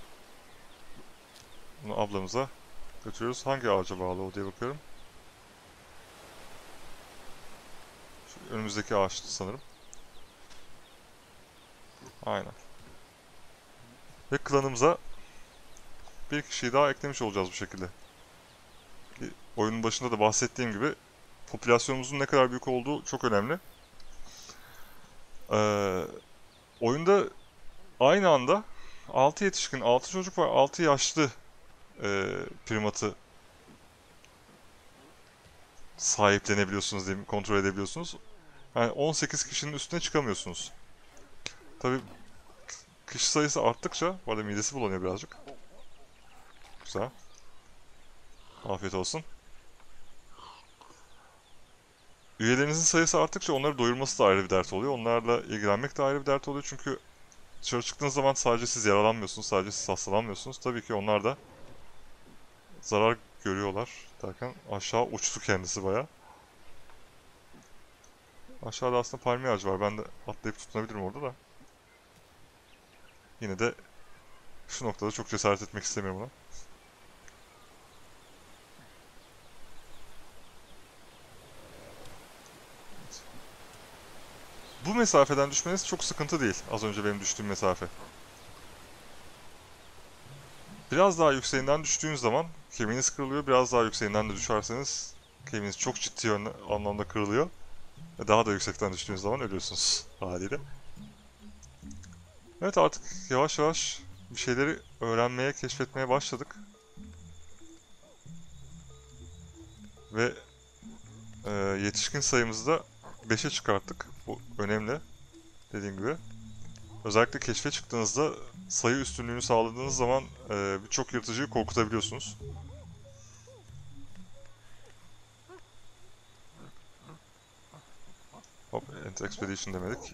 bunu ablamıza götürüyoruz. Hangi ağaca bağlı o diye bakıyorum. Şu önümüzdeki ağaçtı sanırım. Aynen. Ve klanımıza bir kişiyi daha eklemiş olacağız bu şekilde. Ki oyunun başında da bahsettiğim gibi popülasyonumuzun ne kadar büyük olduğu çok önemli. Ee, Oyunda aynı anda 6 yetişkin, 6 çocuk ve 6 yaşlı primatı sahiplenebiliyorsunuz diyeyim, kontrol edebiliyorsunuz. Yani 18 kişinin üstüne çıkamıyorsunuz. Tabii kişi sayısı arttıkça, bu arada midesi bulanıyor birazcık. Güzel. Afiyet olsun. Üyelerinizin sayısı arttıkça onları doyurması da ayrı bir dert oluyor. Onlarla ilgilenmek de ayrı bir dert oluyor çünkü dışarı çıktığınız zaman sadece siz yaralanmıyorsunuz, sadece siz hastalanmıyorsunuz. Tabii ki onlar da zarar görüyorlar derken aşağı uçtu kendisi bayağı. Aşağıda aslında palmiye ağacı var. Ben de atlayıp tutunabilirim orada da. Yine de şu noktada çok cesaret etmek istemiyorum ona. Bu mesafeden düşmeniz çok sıkıntı değil. Az önce benim düştüğüm mesafe. Biraz daha yükseğinden düştüğünüz zaman kemiğiniz kırılıyor. Biraz daha yükseğinden de düşerseniz kemiğiniz çok ciddi anlamda kırılıyor. Ve daha da yüksekten düştüğünüz zaman ölüyorsunuz haliyle. Evet, artık yavaş yavaş bir şeyleri öğrenmeye, keşfetmeye başladık. Ve yetişkin sayımızı da 5'e çıkarttık. Bu önemli, dediğim gibi. Özellikle keşfe çıktığınızda sayı üstünlüğünü sağladığınız zaman birçok yırtıcıyı korkutabiliyorsunuz. Hop, Enter Expedition demedik.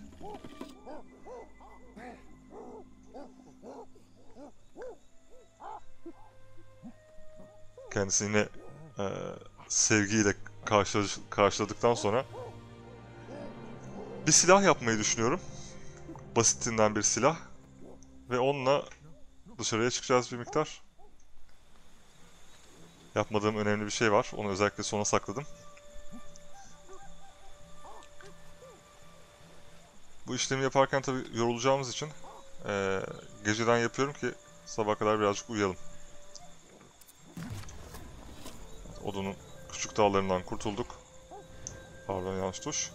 Kendisini e, sevgiyle karşıladıktan sonra bir silah yapmayı düşünüyorum. Basitinden bir silah. Ve onunla dışarıya çıkacağız bir miktar. Yapmadığım önemli bir şey var. Onu özellikle sona sakladım. Bu işlemi yaparken tabii yorulacağımız için geceden yapıyorum ki sabah kadar birazcık uyuyalım. Odunun küçük dallarından kurtulduk. Pardon, yanlış tuş.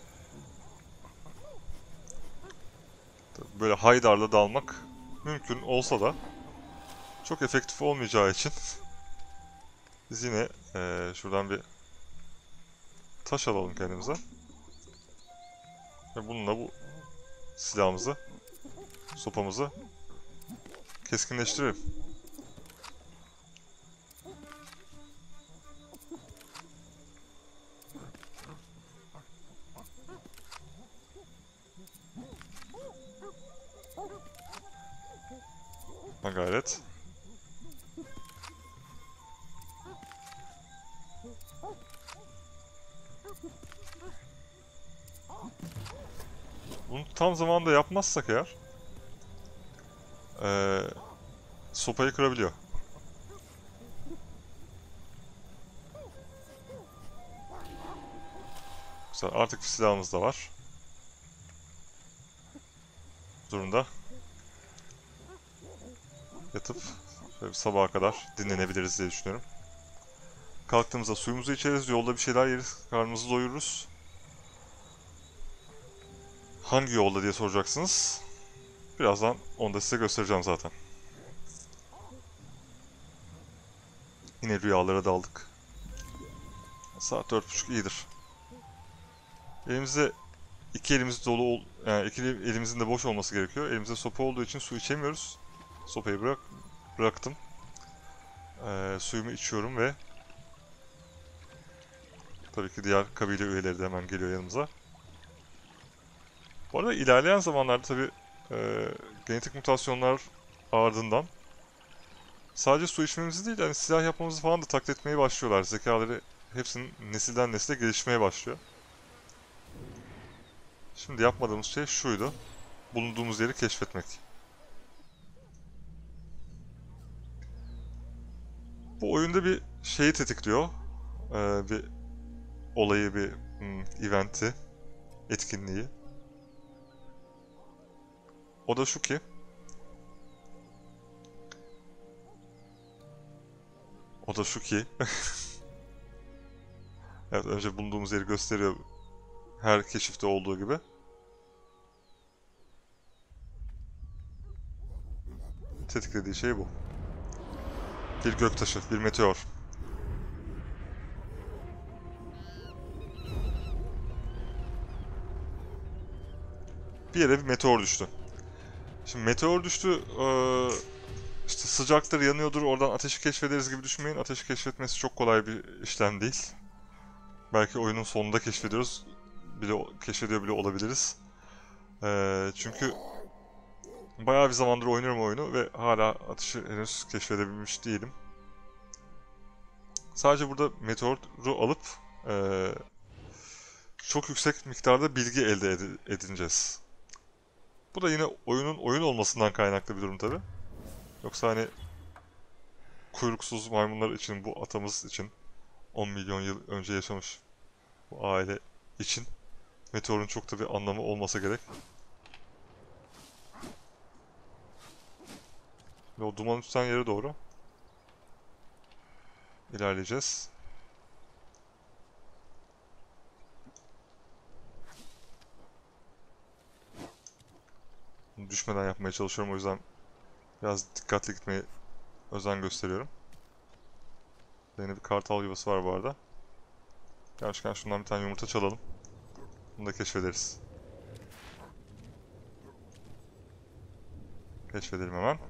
Böyle haydarla dalmak mümkün olsa da çok efektif olmayacağı için biz yine şuradan bir taş alalım kendimize. Ve bununla bu silahımızı, sopamızı keskinleştirelim. Ha gayret. Bunu tam zamanında yapmazsak eğer sopayı kırabiliyor. Güzel. Artık bir silahımız da var. Durumda yatıp şöyle sabaha kadar dinlenebiliriz diye düşünüyorum. Kalktığımızda suyumuzu içeriz, yolda bir şeyler yeriz, karnımızı doyururuz. Hangi yolda diye soracaksınız. Birazdan onu da size göstereceğim zaten. Yine rüyalara daldık. Saat 4:30 iyidir. Elimizde iki elimiz dolu, yani iki elimizin de boş olması gerekiyor. Elimizde sopa olduğu için su içemiyoruz. Sopayı bıraktım. Suyumu içiyorum ve tabii ki diğer kabile üyeleri de hemen geliyor yanımıza. Bu arada ilerleyen zamanlarda tabii genetik mutasyonlar ardından sadece su içmemizi değil, yani silah yapmamızı falan da taklit etmeye başlıyorlar. Zekaları hepsinin nesilden nesile gelişmeye başlıyor. Şimdi yapmadığımız şey şuydu. Bulunduğumuz yeri keşfetmek. Bu oyunda bir şeyi tetikliyor. Bir olayı, bir eventi, etkinliği. O da şu ki, evet, önce bulunduğumuz yeri gösteriyor her keşifte olduğu gibi. Tetiklediği şey bu. Bir göktaşı, bir meteor. Bir yere bir meteor düştü. Şimdi meteor düştü, işte sıcaktır, yanıyordur, oradan ateşi keşfederiz gibi düşünmeyin. Ateşi keşfetmesi çok kolay bir işlem değil. Belki oyunun sonunda keşfediyor bile olabiliriz. Çünkü bayağı bir zamandır oynuyorum oyunu ve hala ateşi henüz keşfedebilmiş değilim. Sadece burada meteoru alıp çok yüksek miktarda bilgi elde edineceğiz. Bu da yine oyunun oyun olmasından kaynaklı bir durum tabi. Yoksa hani kuyruksuz maymunlar için, bu atamız için 10 milyon yıl önce yaşamış bu aile için meteorun çok da bir anlamı olmasa gerek. Ve o duman tutan yere doğru ilerleyeceğiz. Bunu düşmeden yapmaya çalışıyorum, o yüzden biraz dikkatli gitmeye özen gösteriyorum. Yine bir kartal yuvası var bu arada. Gerçekten şundan bir tane yumurta çalalım. Bunu da keşfederiz. Keşfedelim hemen.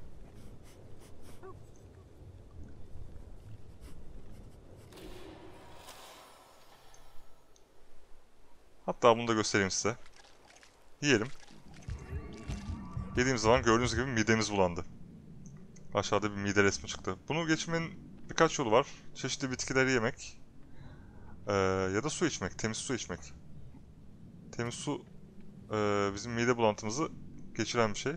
Hatta bunu da göstereyim size. Yiyelim. Yediğimiz zaman gördüğünüz gibi midemiz bulandı. Aşağıda bir mide resmi çıktı. Bunu geçmenin birkaç yolu var. Çeşitli bitkileri yemek. Ya da su içmek. Temiz su içmek. Temiz su bizim mide bulantımızı geçiren bir şey.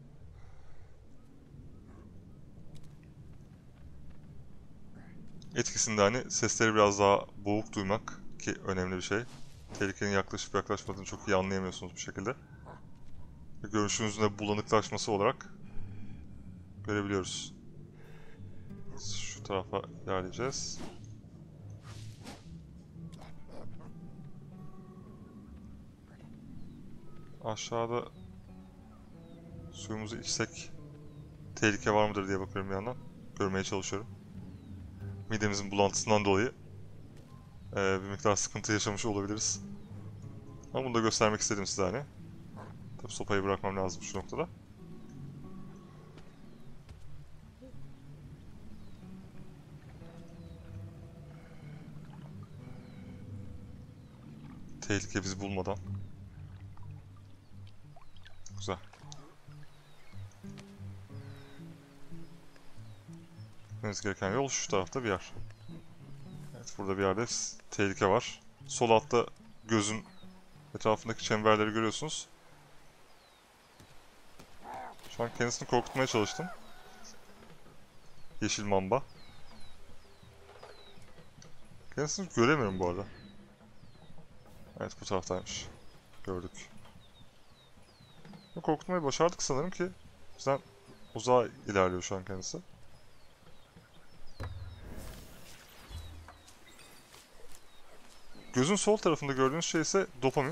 Etkisinde hani sesleri biraz daha boğuk duymak ki önemli bir şey. Tehlikenin yaklaşıp yaklaşmadığını çok iyi anlayamıyorsunuz bu şekilde. Görüşünüzün de bulanıklaşması olarak görebiliyoruz. Şu tarafa ilerleyeceğiz. Aşağıda suyumuzu içsek tehlike var mıdır diye bakıyorum bir yandan. Görmeye çalışıyorum. Midemizin bulantısından dolayı bir miktar sıkıntı yaşamış olabiliriz. Ama bunu da göstermek istedim size hani. Tabii sopayı bırakmam lazım şu noktada. Tehlike bizi bulmadan. Güzel. Gitmemiz gereken yol şu tarafta bir yer. Evet, burada bir yerde tehlike var. Sol altta gözün etrafındaki çemberleri görüyorsunuz. Şu an kendisini korkutmaya çalıştım. Yeşil mamba. Kendisini göremiyorum bu arada. Evet, bu taraftaymış. Gördük. Korkutmayı başardık sanırım ki. O yüzden uzağa ilerliyor şu an kendisi. Gözün sol tarafında gördüğünüz şey ise dopamin.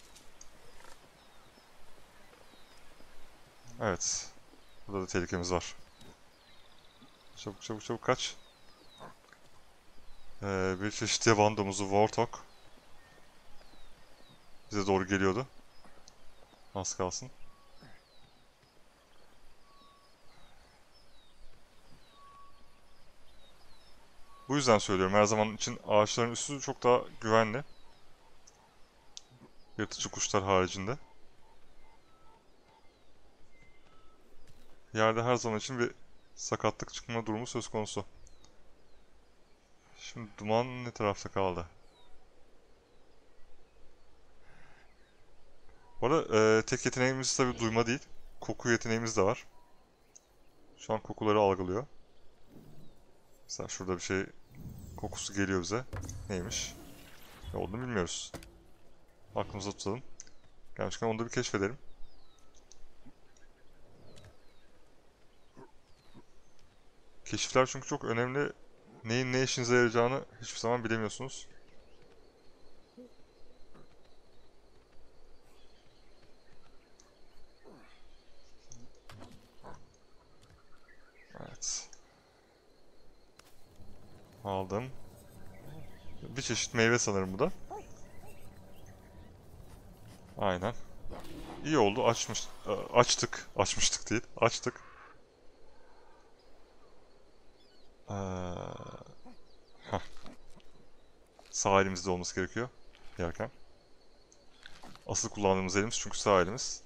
Evet. Burada da tehlikemiz var. Çabuk çabuk çabuk kaç. Bir çeşit yaban domuzu Warthog bize doğru geliyordu. Az kalsın. Bu yüzden söylüyorum, her zaman için ağaçların üstü çok daha güvenli. Yırtıcı kuşlar haricinde. Yerde her zaman için bir sakatlık çıkma durumu söz konusu. Şimdi duman ne tarafta kaldı? Bu arada tek yeteneğimiz tabii duyma değil. Koku yeteneğimiz de var. Şu an kokuları algılıyor. Mesela şurada bir şey kokusu geliyor bize. Neymiş? Ne olduğunu bilmiyoruz. Aklımıza tutalım. Gelmişken onu da bir keşfedelim. Keşifler çünkü çok önemli. Neyin ne işinize yarayacağını hiçbir zaman bilemiyorsunuz. Evet. Aldım. Bir çeşit meyve sanırım bu da. Aynen. İyi oldu. Açtık. Açmıştık değil. Açtık. Heh. Sağ elimizde olması gerekiyor. Yerken. Asıl kullandığımız elimiz çünkü sağ elimiz.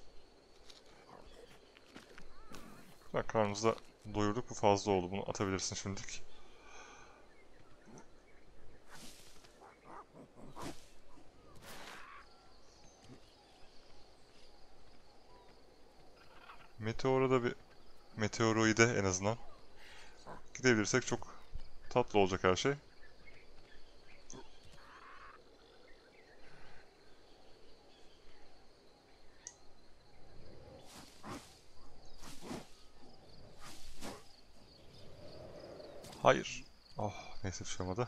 Bak, karnımızı da doyurduk. Bu fazla oldu. Bunu atabilirsin şimdilik. Meteora da bir meteoroide en azından gidebilirsek çok tatlı olacak her şey. Hayır. Oh, neyse, bir şey olmadı.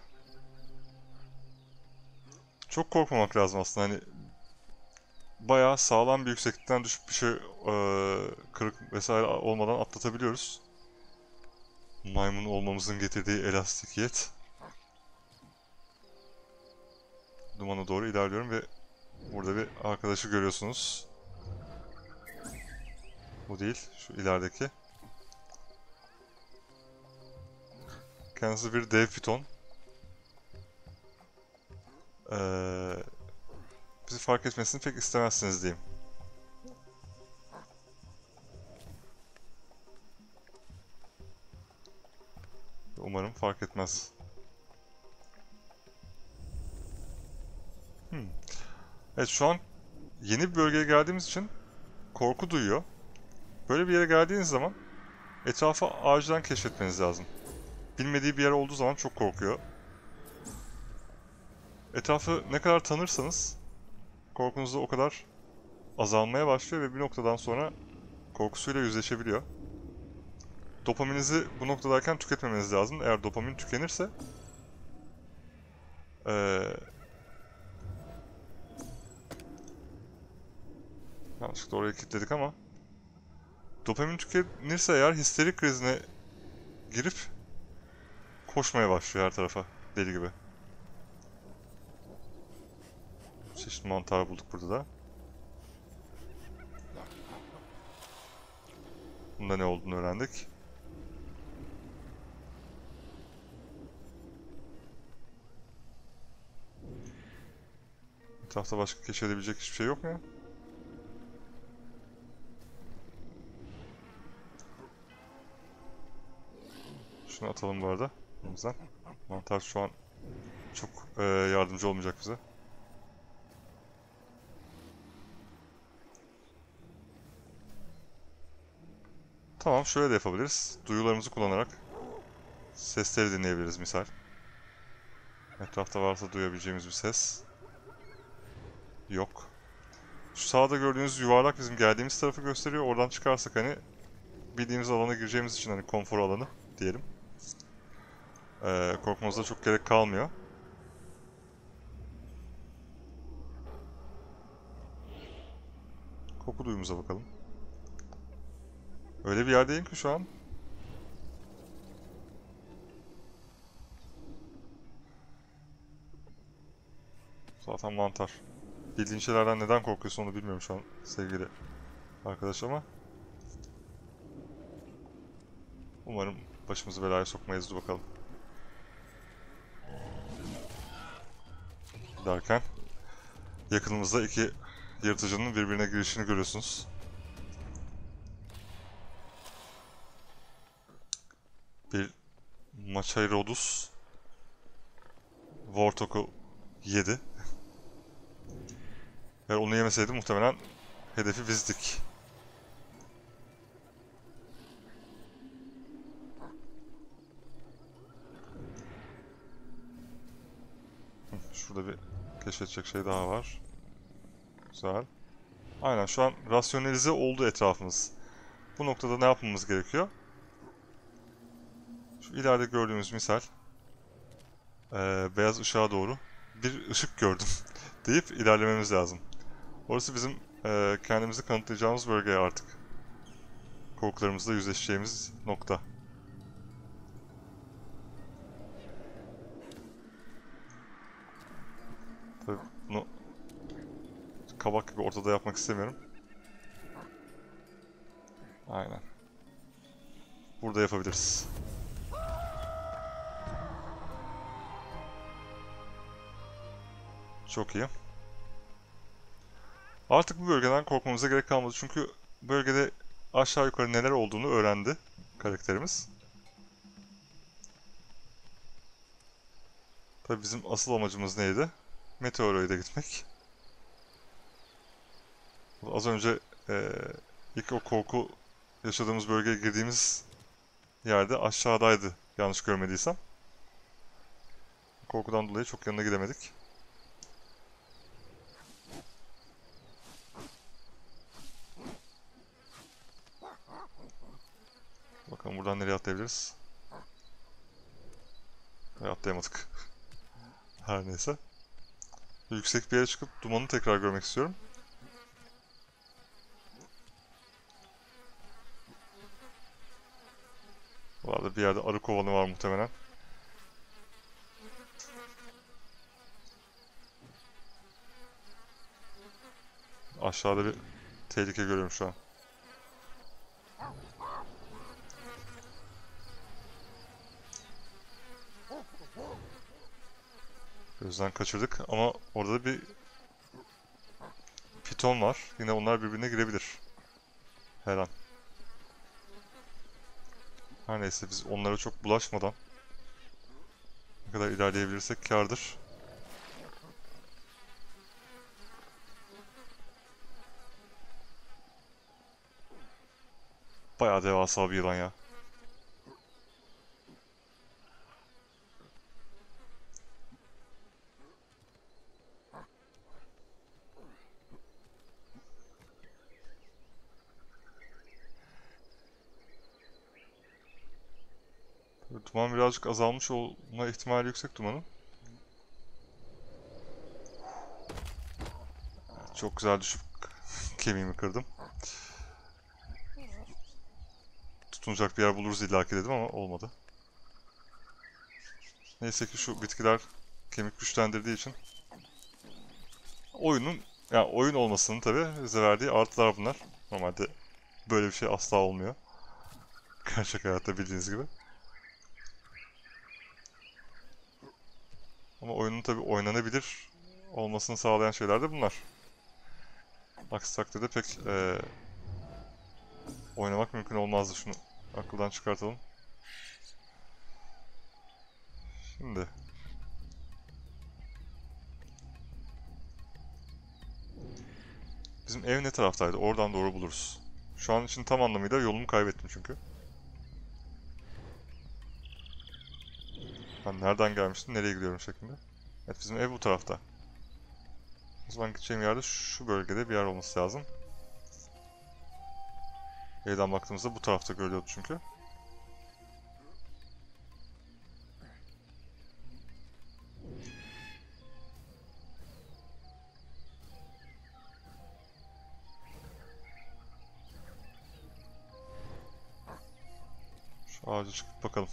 Çok korkmamak lazım aslında. Hani bayağı sağlam bir yükseklikten düşüp bir şey kırık vesaire olmadan atlatabiliyoruz. Maymun olmamızın getirdiği elastikiyet. Dumana doğru ilerliyorum ve burada bir arkadaşı görüyorsunuz. Bu değil, şu ilerideki. Kendisi bir dev piton. Ee, Bizi fark etmesini pek istemezsiniz diyeyim. Umarım fark etmez. Evet, şu an yeni bir bölgeye geldiğimiz için korku duyuyor. Böyle bir yere geldiğiniz zaman etrafı acilen keşfetmeniz lazım. Bilmediği bir yer olduğu zaman çok korkuyor. Etrafı ne kadar tanırsanız korkunuz da o kadar azalmaya başlıyor ve bir noktadan sonra korkusuyla yüzleşebiliyor. Dopaminizi bu noktadayken tüketmemeniz lazım. Eğer dopamin tükenirse ee, yanlışlıkla oraya kilitledik ama dopamin tükenirse eğer histerik krizine girip koşmaya başlıyor her tarafa deli gibi. Çeşitli mantar bulduk burada da. Bunda ne olduğunu öğrendik. Etrafta başka keşfedebilecek hiçbir şey yok mu ya? Şunu atalım bu arada. Elimizden. Mantar şu an çok yardımcı olmayacak bize. Tamam, şöyle de yapabiliriz. Duyularımızı kullanarak sesleri dinleyebiliriz misal. Etrafta varsa duyabileceğimiz bir ses. Yok. Şu sağda gördüğünüz yuvarlak bizim geldiğimiz tarafı gösteriyor. Oradan çıkarsak hani bildiğimiz alana gireceğimiz için hani konfor alanı diyelim. Korkmamıza çok gerek kalmıyor. Koku duyumuza bakalım. Öyle bir yerdeyim ki şu an. Zaten mantar. Bildiğin şeylerden neden korkuyorsun onu bilmiyorum şu an sevgili arkadaş ama. Umarım başımızı belaya sokmayız. Dur bakalım. Derken yakınımızda iki yırtıcının birbirine girişini görüyorsunuz. Bir Machairodus Vortok'u yedi. Eğer onu yemeseydi muhtemelen hedefi bizdik. Şurada bir keşfedecek şey daha var. Güzel. Aynen, şu an rasyonelize oldu etrafımız. Bu noktada ne yapmamız gerekiyor? Şu ileride gördüğümüz misal beyaz ışığa doğru bir ışık gördüm deyip ilerlememiz lazım. Orası bizim kendimizi kanıtlayacağımız bölge artık. Korkularımızla yüzleşeceğimiz nokta. Tabii bunu kabak gibi ortada yapmak istemiyorum. Aynen. Burada yapabiliriz. Çok iyi. Artık bu bölgeden korkmamıza gerek kalmadı çünkü bölgede aşağı yukarı neler olduğunu öğrendi karakterimiz. Tabii bizim asıl amacımız neydi? Meteoroid'e gitmek. Az önce ilk o korku yaşadığımız bölgeye girdiğimiz yerde aşağıdaydı yanlış görmediysem. Korkudan dolayı çok yanına gidemedik. Bakalım buradan nereye atlayabiliriz? Atlayamadık. Her neyse. Yüksek bir yere çıkıp dumanı tekrar görmek istiyorum. Burada bir yerde arı kovanı var muhtemelen. Aşağıda bir tehlike görüyorum şu an. Gözden kaçırdık ama orada bir piton var. Yine onlar birbirine girebilir. Her an. Her neyse biz onlara çok bulaşmadan ne kadar ilerleyebilirsek kârdır. Bayağı devasa bir yılan ya. Duman birazcık azalmış olma ihtimali yüksek dumanın. Çok güzel düşüp kemiğimi kırdım. Tutunacak bir yer buluruz illaki dedim ama olmadı. Neyse ki şu bitkiler kemik güçlendirdiği için oyunun, yani oyun olmasının tabii bize verdiği artılar bunlar. Normalde böyle bir şey asla olmuyor. Gerçek hayatta bildiğiniz gibi. Ama oyunun tabii oynanabilir olmasını sağlayan şeyler de bunlar. Aksi takdirde pek oynamak mümkün olmazdı. Şunu akıldan çıkartalım. Şimdi bizim ev ne taraftaydı? Oradan doğru buluruz. Şu an için tam anlamıyla yolumu kaybettim çünkü. Ben nereden gelmiştim, nereye gidiyorum şeklinde. Evet, bizim ev bu tarafta. O zaman gideceğim yerde şu bölgede bir yer olması lazım. Evden baktığımızda bu tarafta görülüyordu çünkü. Şu ağaca çıkıp bakalım.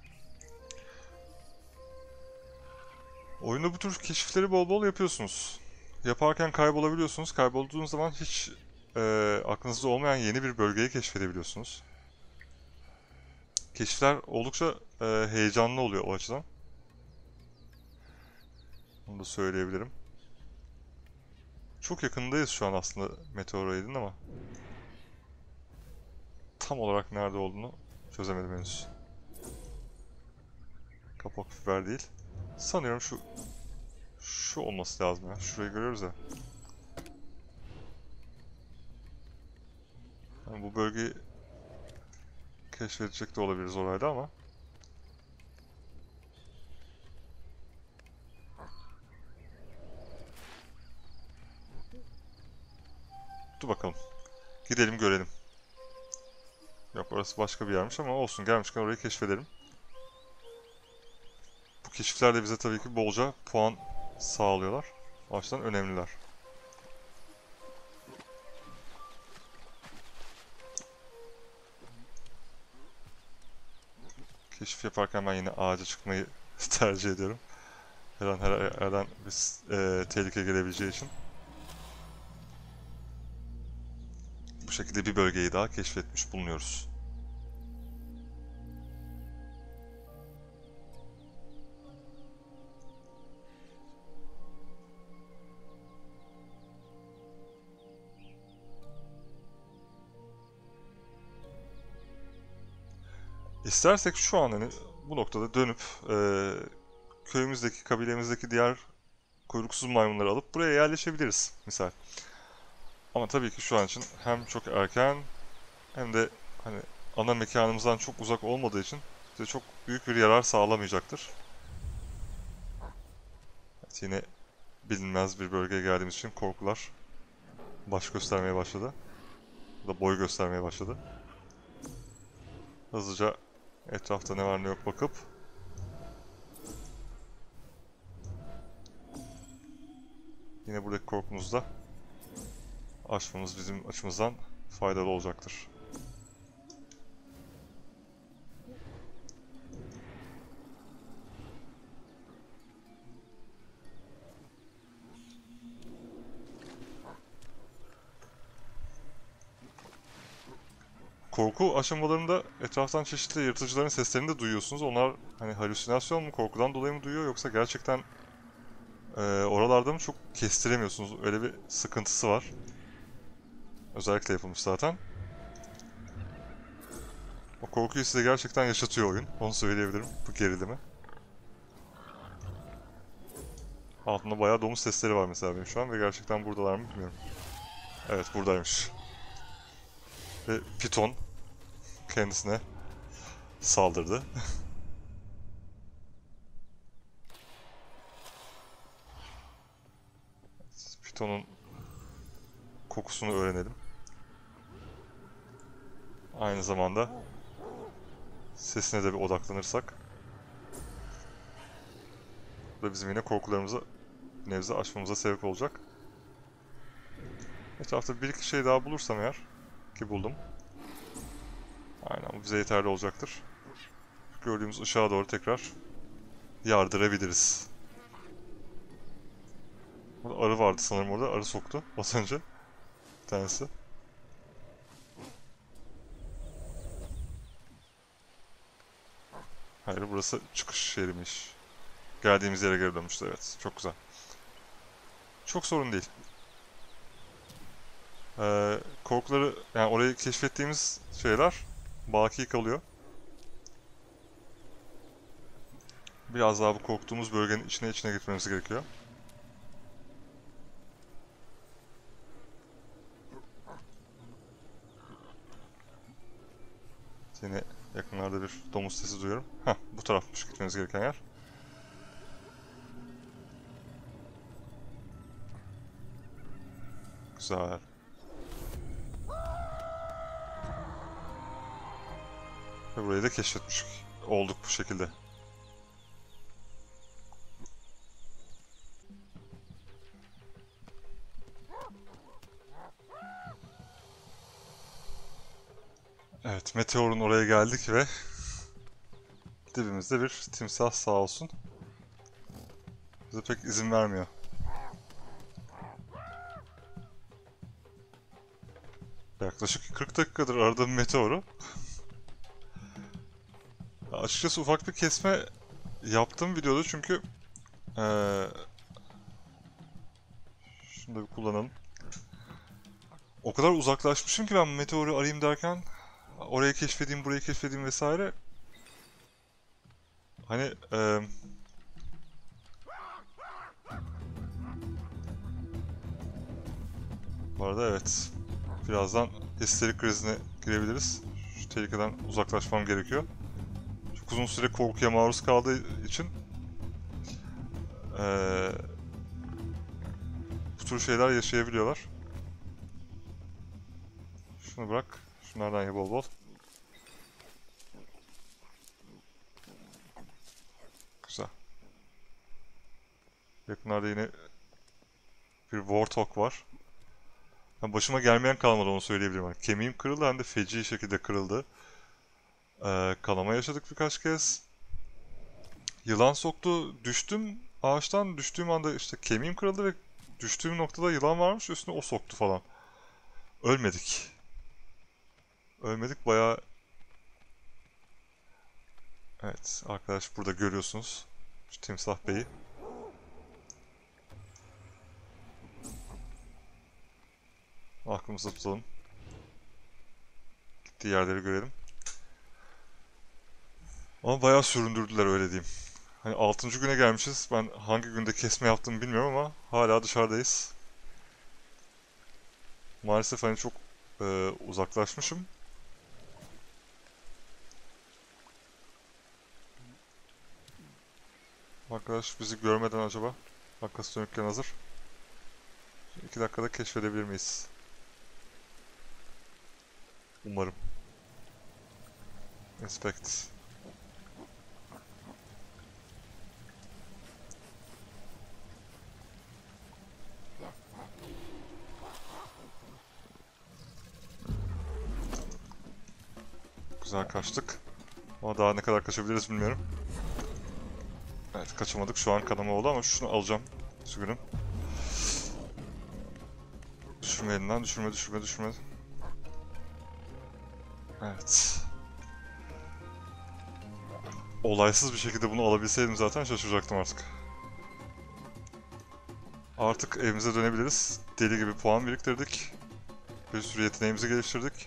Oyunda bu tür keşifleri bol bol yapıyorsunuz. Yaparken kaybolabiliyorsunuz. Kaybolduğunuz zaman hiç aklınızda olmayan yeni bir bölgeyi keşfedebiliyorsunuz. Keşifler oldukça heyecanlı oluyor o açıdan. Bunu da söyleyebilirim. Çok yakındayız şu an aslında Meteoroid'in ama tam olarak nerede olduğunu çözemedim henüz. Kapak fiber değil. Sanıyorum şu olması lazım ya. Şurayı görüyoruz ya. Yani bu bölgeyi keşfedecek de olabiliriz orayda ama. Dur bakalım. Gidelim görelim. Yok, orası başka bir yermiş ama olsun, gelmişken orayı keşfedelim. Bu keşifler de bize tabii ki bolca puan sağlıyorlar. O açıdan önemliler. Keşif yaparken ben yine ağaca çıkmayı tercih ediyorum. Her an bir tehlike gelebileceği için. Bu şekilde bir bölgeyi daha keşfetmiş bulunuyoruz. İstersek şu an hani bu noktada dönüp köyümüzdeki, kabilemizdeki diğer kuyruksuz maymunları alıp buraya yerleşebiliriz misal. Ama tabii ki şu an için hem çok erken hem de hani ana mekanımızdan çok uzak olmadığı için bize çok büyük bir yarar sağlamayacaktır. Evet, yine bilinmez bir bölgeye geldiğimiz için korkular baş göstermeye başladı. Da boy göstermeye başladı. Hızlıca etrafta ne var ne yok bakıp yine buradaki korkumuzu da aşmamız bizim açımızdan faydalı olacaktır. Korku aşamalarında etraftan çeşitli yırtıcıların seslerini de duyuyorsunuz. Onlar hani halüsinasyon mu, korkudan dolayı mı duyuyor yoksa gerçekten oralarda mı çok kestiremiyorsunuz. Öyle bir sıkıntısı var. Özellikle yapılmış zaten. O korkuyu size gerçekten yaşatıyor oyun. Onu söyleyebilirim. Bu gerilimi. Altında bayağı domuz sesleri var mesela benim şu an ve gerçekten buradalar mı bilmiyorum. Evet, buradaymış. Ve Piton kendisine saldırdı. Piton'un kokusunu öğrenelim. Aynı zamanda sesine de bir odaklanırsak bu da bizim yine korkularımızı nebze aşmamıza sebep olacak. Etrafta bir iki şey daha bulursam eğer, ki buldum. Aynen, bu bize yeterli olacaktır. Gördüğümüz ışığa doğru tekrar yardırabiliriz. Burada arı vardı sanırım orada. Arı soktu az önce. Bir tanesi. Hayır, burası çıkış yeriymiş. Geldiğimiz yere geri dönmüştü, evet. Çok güzel. Çok sorun değil. Korkuları, yani orayı keşfettiğimiz şeyler baki kalıyor. Biraz daha bu korktuğumuz bölgenin içine gitmemiz gerekiyor. Yine yakınlarda bir domuz sesi duyuyorum. Heh, bu tarafmış gitmeniz gereken yer. Güzel. Ve burayı da keşfetmiş olduk bu şekilde. Evet, meteorun oraya geldik ve dibimizde bir timsah sağ olsun. Bize pek izin vermiyor. Yaklaşık 40 dakikadır aradığım meteoru. Açıkçası ufak bir kesme yaptım videoda çünkü şunu da bir kullanalım. O kadar uzaklaşmışım ki ben meteoru arayayım derken orayı keşfedeyim, burayı keşfedeyim vesaire. Hani bu arada evet. Birazdan histerik krizine girebiliriz. Şu tehlikeden uzaklaşmam gerekiyor. Çok uzun süre korkuya maruz kaldığı için eee, bu tür şeyler yaşayabiliyorlar. Şunu bırak. Şunlardan ye bol bol. Güzel. Yakınlarda yine bir Warthog var. Yani başıma gelmeyen kalmadı onu söyleyebilirim. Yani kemiğim kırıldı hem de feci şekilde kırıldı. Kanama yaşadık birkaç kez. Yılan soktu. Düştüm. Ağaçtan düştüğüm anda işte kemiğim kırıldı ve düştüğüm noktada yılan varmış. Üstüne o soktu falan. Ölmedik. Ölmedik bayağı. Evet arkadaş burada görüyorsunuz. Şu Timsah Bey'i. Aklımızda tutalım. Gittiği yerleri görelim. Ama bayağı süründürdüler öyle diyeyim. Hani 6. güne gelmişiz. Ben hangi günde kesme yaptığımı bilmiyorum ama hala dışarıdayız. Maalesef hani çok uzaklaşmışım. Arkadaş bizi görmeden acaba arkası dönükken hazır. 2 dakikada keşfedebilir miyiz? Umarım. Inspect. Güzel kaçtık. Ama daha ne kadar kaçabiliriz bilmiyorum. Evet kaçamadık. Şu an kanama oldu ama şunu alacağım. Üzgünüm. Düşürme elinden. Düşürme, düşürme, düşürme. Evet. Olaysız bir şekilde bunu alabilseydim zaten şaşıracaktım artık. Artık evimize dönebiliriz. Deli gibi puan biriktirdik. Bir sürü yeteneğimizi geliştirdik.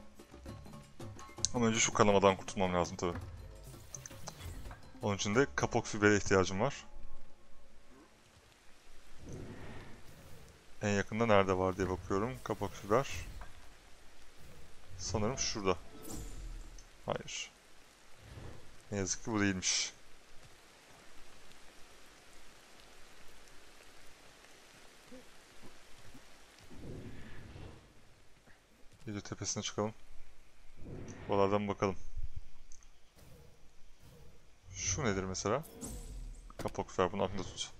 Ama önce şu kanamadan kurtulmam lazım tabii. Onun için de kapok fibere ihtiyacım var. En yakında nerede var diye bakıyorum. Kapok fiber. Sanırım şurada. Hayır. Ne yazık ki bu değilmiş. İyice tepesine çıkalım. Buralardan bakalım. Şu nedir mesela? Kapok fiber, bunu aklında tut.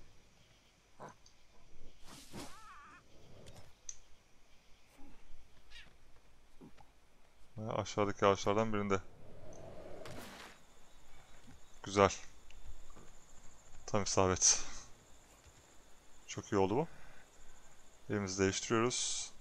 Aşağıdaki ağaçlardan birinde. Güzel. Tam isabet. Çok iyi oldu bu. Yerimizi değiştiriyoruz.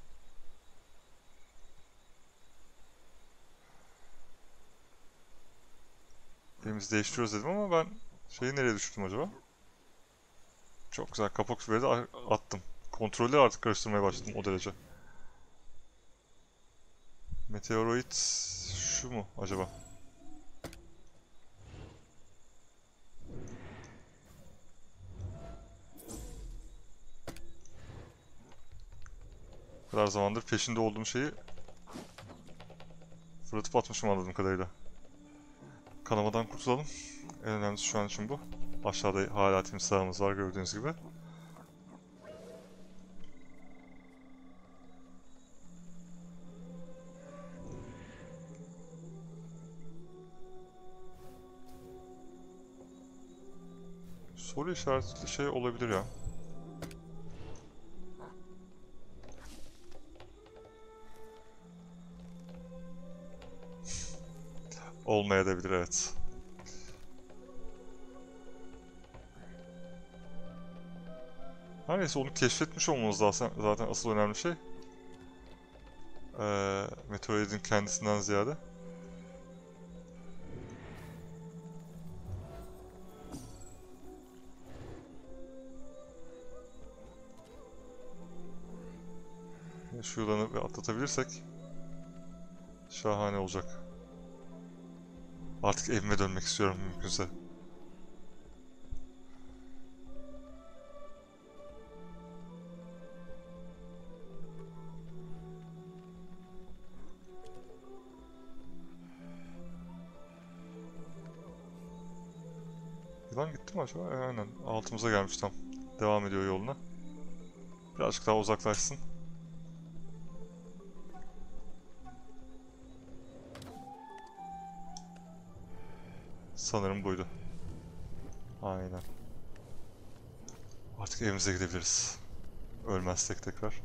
Yerimizi değiştiriyoruz dedim ama ben şeyi nereye düştüm acaba? Çok güzel. Kapak fiberi de attım. Kontrolleri artık karıştırmaya başladım o derece. Meteoroid şu mu acaba? Bu kadar zamandır peşinde olduğum şeyi Fırlatıp atmışım anladığım kadarıyla. Kanamadan kurtulalım. En önemlisi şu an için bu. Aşağıda hala timsahımız var gördüğünüz gibi. Soru işaretli şey olabilir ya. Olmayabilir, evet. Her neyse onu keşfetmiş olmamız zaten asıl önemli şey. Meteoroidin kendisinden ziyade. Şu yılanı bir atlatabilirsek şahane olacak. Artık evime dönmek istiyorum mümkünse. Yılan gitti mi acaba? Aynen. Altımıza gelmiş tam. Devam ediyor yoluna. Birazcık daha uzaklaşsın. Sanırım buydu. Aynen. Artık evimize gidebiliriz. Ölmezsek tekrar.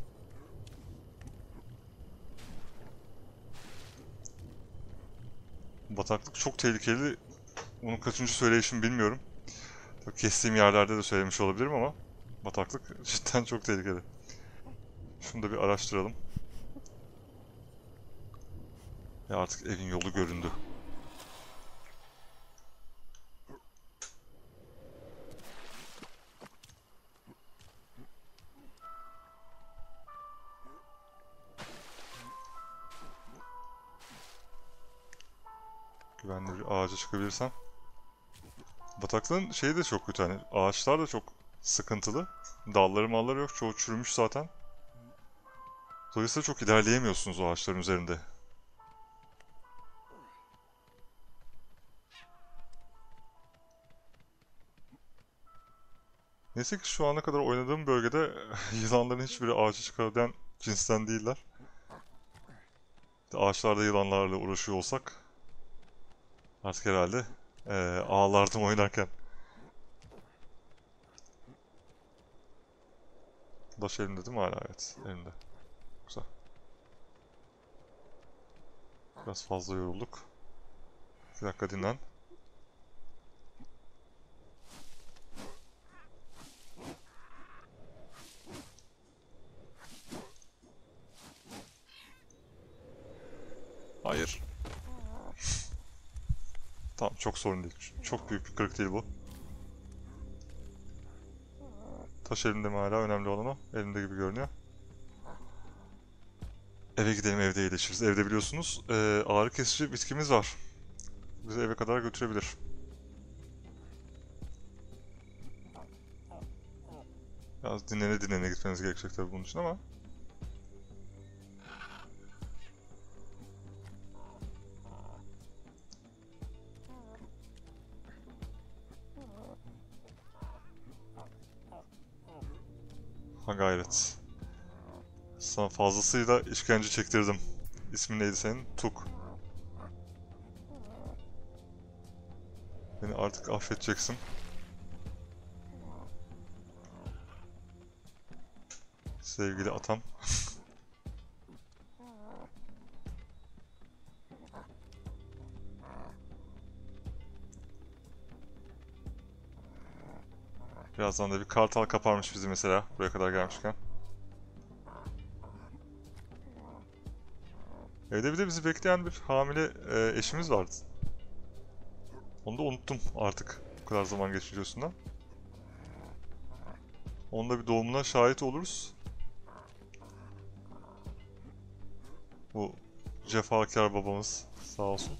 Bataklık çok tehlikeli. Bunu kaçıncı söyleyişim bilmiyorum. Tabii kestiğim yerlerde de söylemiş olabilirim ama bataklık cidden çok tehlikeli. Şunu da bir araştıralım. Ya artık evin yolu göründü. Güvenli bir ağaca çıkabilirsem. Bataklığın şeyi de çok kötü, hani ağaçlar da çok sıkıntılı. Dalları malları yok, çoğu çürümüş zaten. Dolayısıyla çok ilerleyemiyorsunuz o ağaçların üzerinde. Neyse ki şu ana kadar oynadığım bölgede yılanların hiçbiri ağaca çıkabilen cinsten değiller. Ağaçlarda yılanlarla uğraşıyor olsak artık herhalde ağlardım oynarken. Daş elimde değil mi hala? Evet, elimde. Güzel. Biraz fazla yorulduk. Bir dakika dinlen. Hayır. Tamam, çok sorun değil. Çok büyük bir kırık değil bu. Taş elimde mi hala? Önemli olan o. Elimde gibi görünüyor. Eve gidelim, evde iyileşiriz. Evde biliyorsunuz ağrı kesici bitkimiz var. Bizi eve kadar götürebilir. Biraz dinlene dinlene gitmeniz gerekecek tabii bunun için ama. Ha gayret. Sana fazlasıyla işkence çektirdim. İsmin neydi senin? Tuk. Beni artık affedeceksin. Sevgili atam. Birazdan da bir kartal kaparmış bizi mesela buraya kadar gelmişken. Evde bir de bizi bekleyen bir hamile eşimiz vardı. Onu da unuttum artık bu kadar zaman geçiriyorsundan. Onun da bir doğumuna şahit oluruz. Bu cefakar babamız sağ olsun.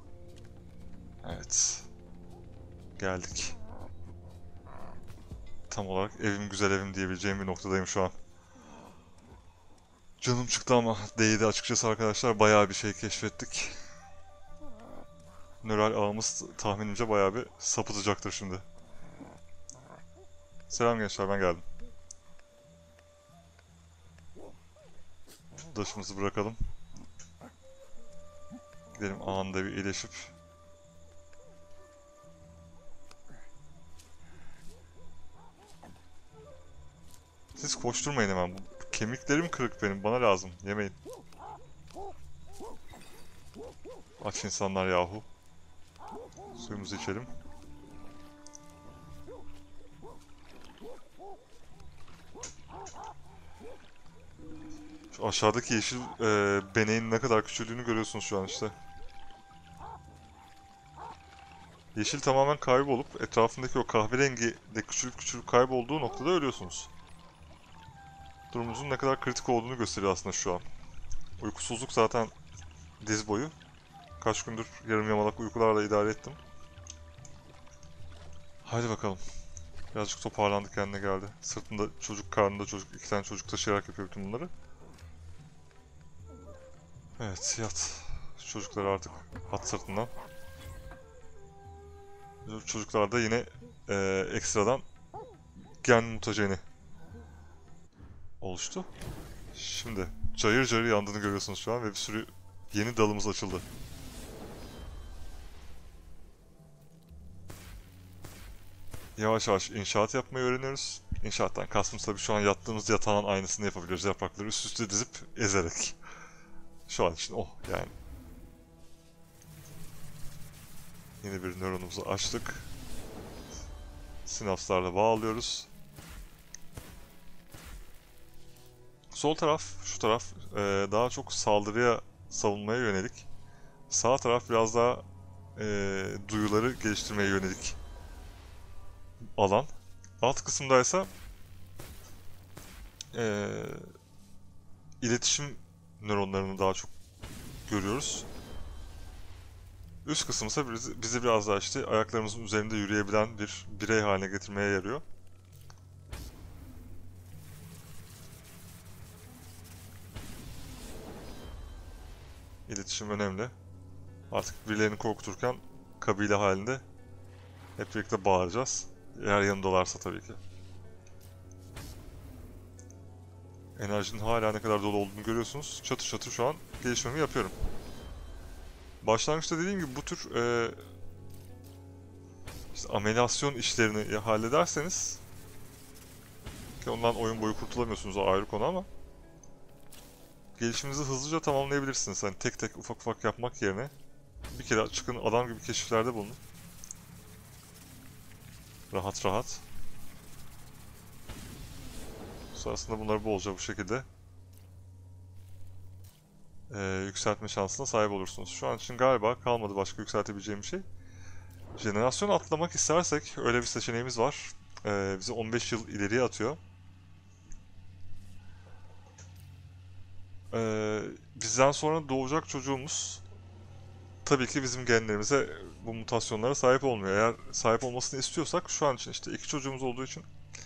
Evet. Geldik. tam olarak evim güzel evim diyebileceğim bir noktadayım şu an. Canım çıktı ama değdi açıkçası arkadaşlar. Bayağı bir şey keşfettik. Nöral ağımız tahminimce bayağı bir sapıtacaktır şimdi. Selam gençler, ben geldim. Daşımızı bırakalım. Gidelim anında bir iyileşip. Siz koşturmayın hemen. Kemiklerim kırık benim. Bana lazım. Yemeyin. Aç insanlar yahu. Suyumuzu içelim. Şu aşağıdaki yeşil beneğin ne kadar küçüldüğünü görüyorsunuz şu an işte. Yeşil tamamen kaybolup etrafındaki o kahverengi de küçülüp küçülüp kaybolduğu noktada ölüyorsunuz. Durumunuzun ne kadar kritik olduğunu gösteriyor aslında şu an. Uykusuzluk zaten diz boyu. Kaç gündür yarım yamalak uykularla idare ettim. Haydi bakalım. Birazcık toparlandı, kendine geldi. Sırtında çocuk, karnında çocuk, 2 tane çocuk taşıyarak yapıyor bütün bunları. Evet, yat. Çocukları artık at sırtından. Çocuklarda yine ekstradan gen mutajeni oluştu. Şimdi cayır cayır yandığını görüyorsunuz şu an ve bir sürü yeni dalımız açıldı. Yavaş yavaş inşaat yapmayı öğreniyoruz. İnşaattan kastımız tabii şu an yattığımız yatağın aynısını yapabiliyoruz. Yaprakları üst üste dizip ezerek. Şu an için oh yani. Yeni bir nöronumuzu açtık. Sinapslarla bağlıyoruz. Sol taraf, şu taraf daha çok saldırıya, savunmaya yönelik. Sağ taraf biraz daha duyuları geliştirmeye yönelik alan. Alt kısımdaysa iletişim nöronlarını daha çok görüyoruz. Üst kısım ise bizi biraz daha işte ayaklarımızın üzerinde yürüyebilen bir birey haline getirmeye yarıyor. İletişim önemli. Artık birilerini korkuturken kabile halinde hep birlikte bağıracağız. Eğer yanındalarsa tabii ki. Enerjinin hala ne kadar dolu olduğunu görüyorsunuz. Çatır çatır şu an gelişmemi yapıyorum. Başlangıçta dediğim gibi bu tür işte amelasyon işlerini hallederseniz ki ondan oyun boyu kurtulamıyorsunuz, o ayrı konu, ama gelişiminizi hızlıca tamamlayabilirsiniz. Hani tek tek ufak ufak yapmak yerine bir kere çıkın adam gibi keşiflerde bulunun. Rahat rahat. Sonrasında bunları bolca bu şekilde yükseltme şansına sahip olursunuz. Şu an için galiba kalmadı başka yükseltebileceğim bir şey. Jenerasyon atlamak istersek öyle bir seçeneğimiz var. Bizi 15 yıl ileriye atıyor. Bizden sonra doğacak çocuğumuz tabii ki bizim genlerimize, bu mutasyonlara sahip olmuyor. Eğer sahip olmasını istiyorsak şu an için işte 2 çocuğumuz olduğu için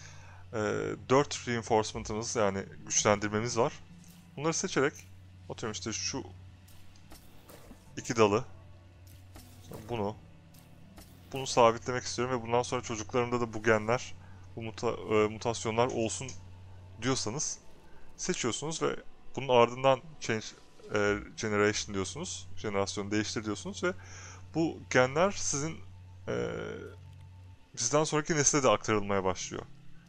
4 reinforcement'ımız, yani güçlendirmemiz var. Bunları seçerek atıyorum işte şu 2 dalı, bunu sabitlemek istiyorum ve bundan sonra çocuklarımda da bu genler, bu mutasyonlar olsun diyorsanız seçiyorsunuz ve bunun ardından change generation diyorsunuz. Jenerasyon değiştir diyorsunuz ve bu genler sizin bizden sonraki nesle de aktarılmaya başlıyor.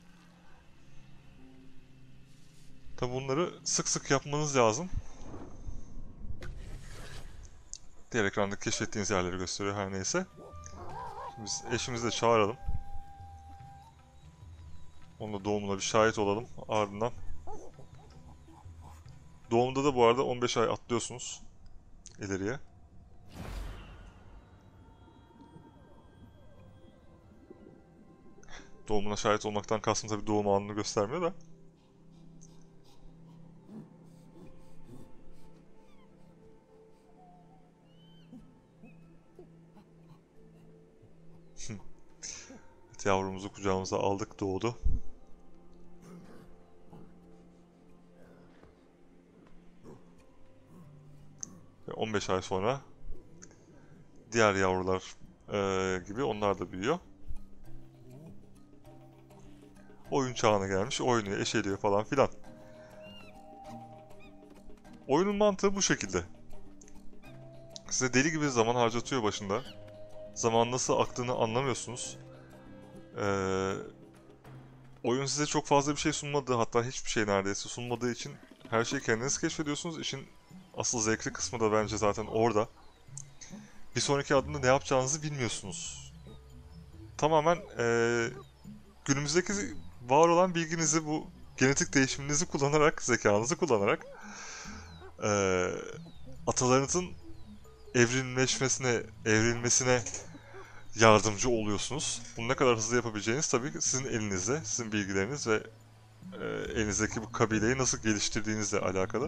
Tabi bunları sık sık yapmanız lazım. Diğer ekranda keşfettiğiniz yerleri gösteriyor her neyse. Şimdi biz eşimizi de çağıralım. Onun doğumuna bir şahit olalım. Ardından doğumda da bu arada 15 ay atlıyorsunuz ileriye. Doğumuna şahit olmaktan kastım tabi doğum anını göstermiyor da. Evet, yavrumuzu kucağımıza aldık, doğdu. Ve 15 ay sonra diğer yavrular gibi onlar da büyüyor. Oyun çağına gelmiş, oynuyor, eşeliyor falan filan. Oyunun mantığı bu şekilde. Size deli gibi zaman harcatıyor başında. Zaman nasıl aktığını anlamıyorsunuz. Ee, Oyun size çok fazla bir şey sunmadığı, hatta hiçbir şey neredeyse sunmadığı için her şeyi kendiniz keşfediyorsunuz. İşin asıl zevkli kısmı da bence zaten orada. Bir sonraki adımda ne yapacağınızı bilmiyorsunuz. Tamamen günümüzdeki var olan bilginizi, bu genetik değişiminizi kullanarak, zekanızı kullanarak ee, atalarınızın evrilmesine yardımcı oluyorsunuz. Bunu ne kadar hızlı yapabileceğiniz tabii sizin elinizde, sizin bilgileriniz ve elinizdeki bu kabileyi nasıl geliştirdiğinizle alakalı.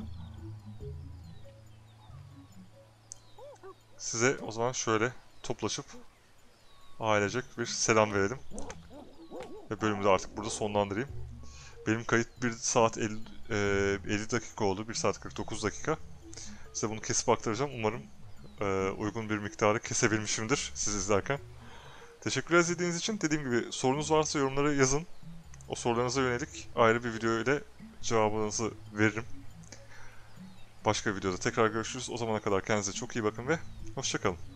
Size o zaman şöyle toplaşıp ailecek bir selam verelim. Ve bölümü de artık burada sonlandırayım. Benim kayıt 1 saat 50 dakika oldu. 1 saat 49 dakika. Size bunu kesip aktaracağım. Umarım uygun bir miktarı kesebilmişimdir siz izlerken. Teşekkür izlediğiniz için. Dediğim gibi sorunuz varsa yorumlara yazın. O sorularınıza yönelik ayrı bir video ile cevabınızı veririm. Başka bir videoda tekrar görüşürüz. O zamana kadar kendinize çok iyi bakın ve hoşça kalın.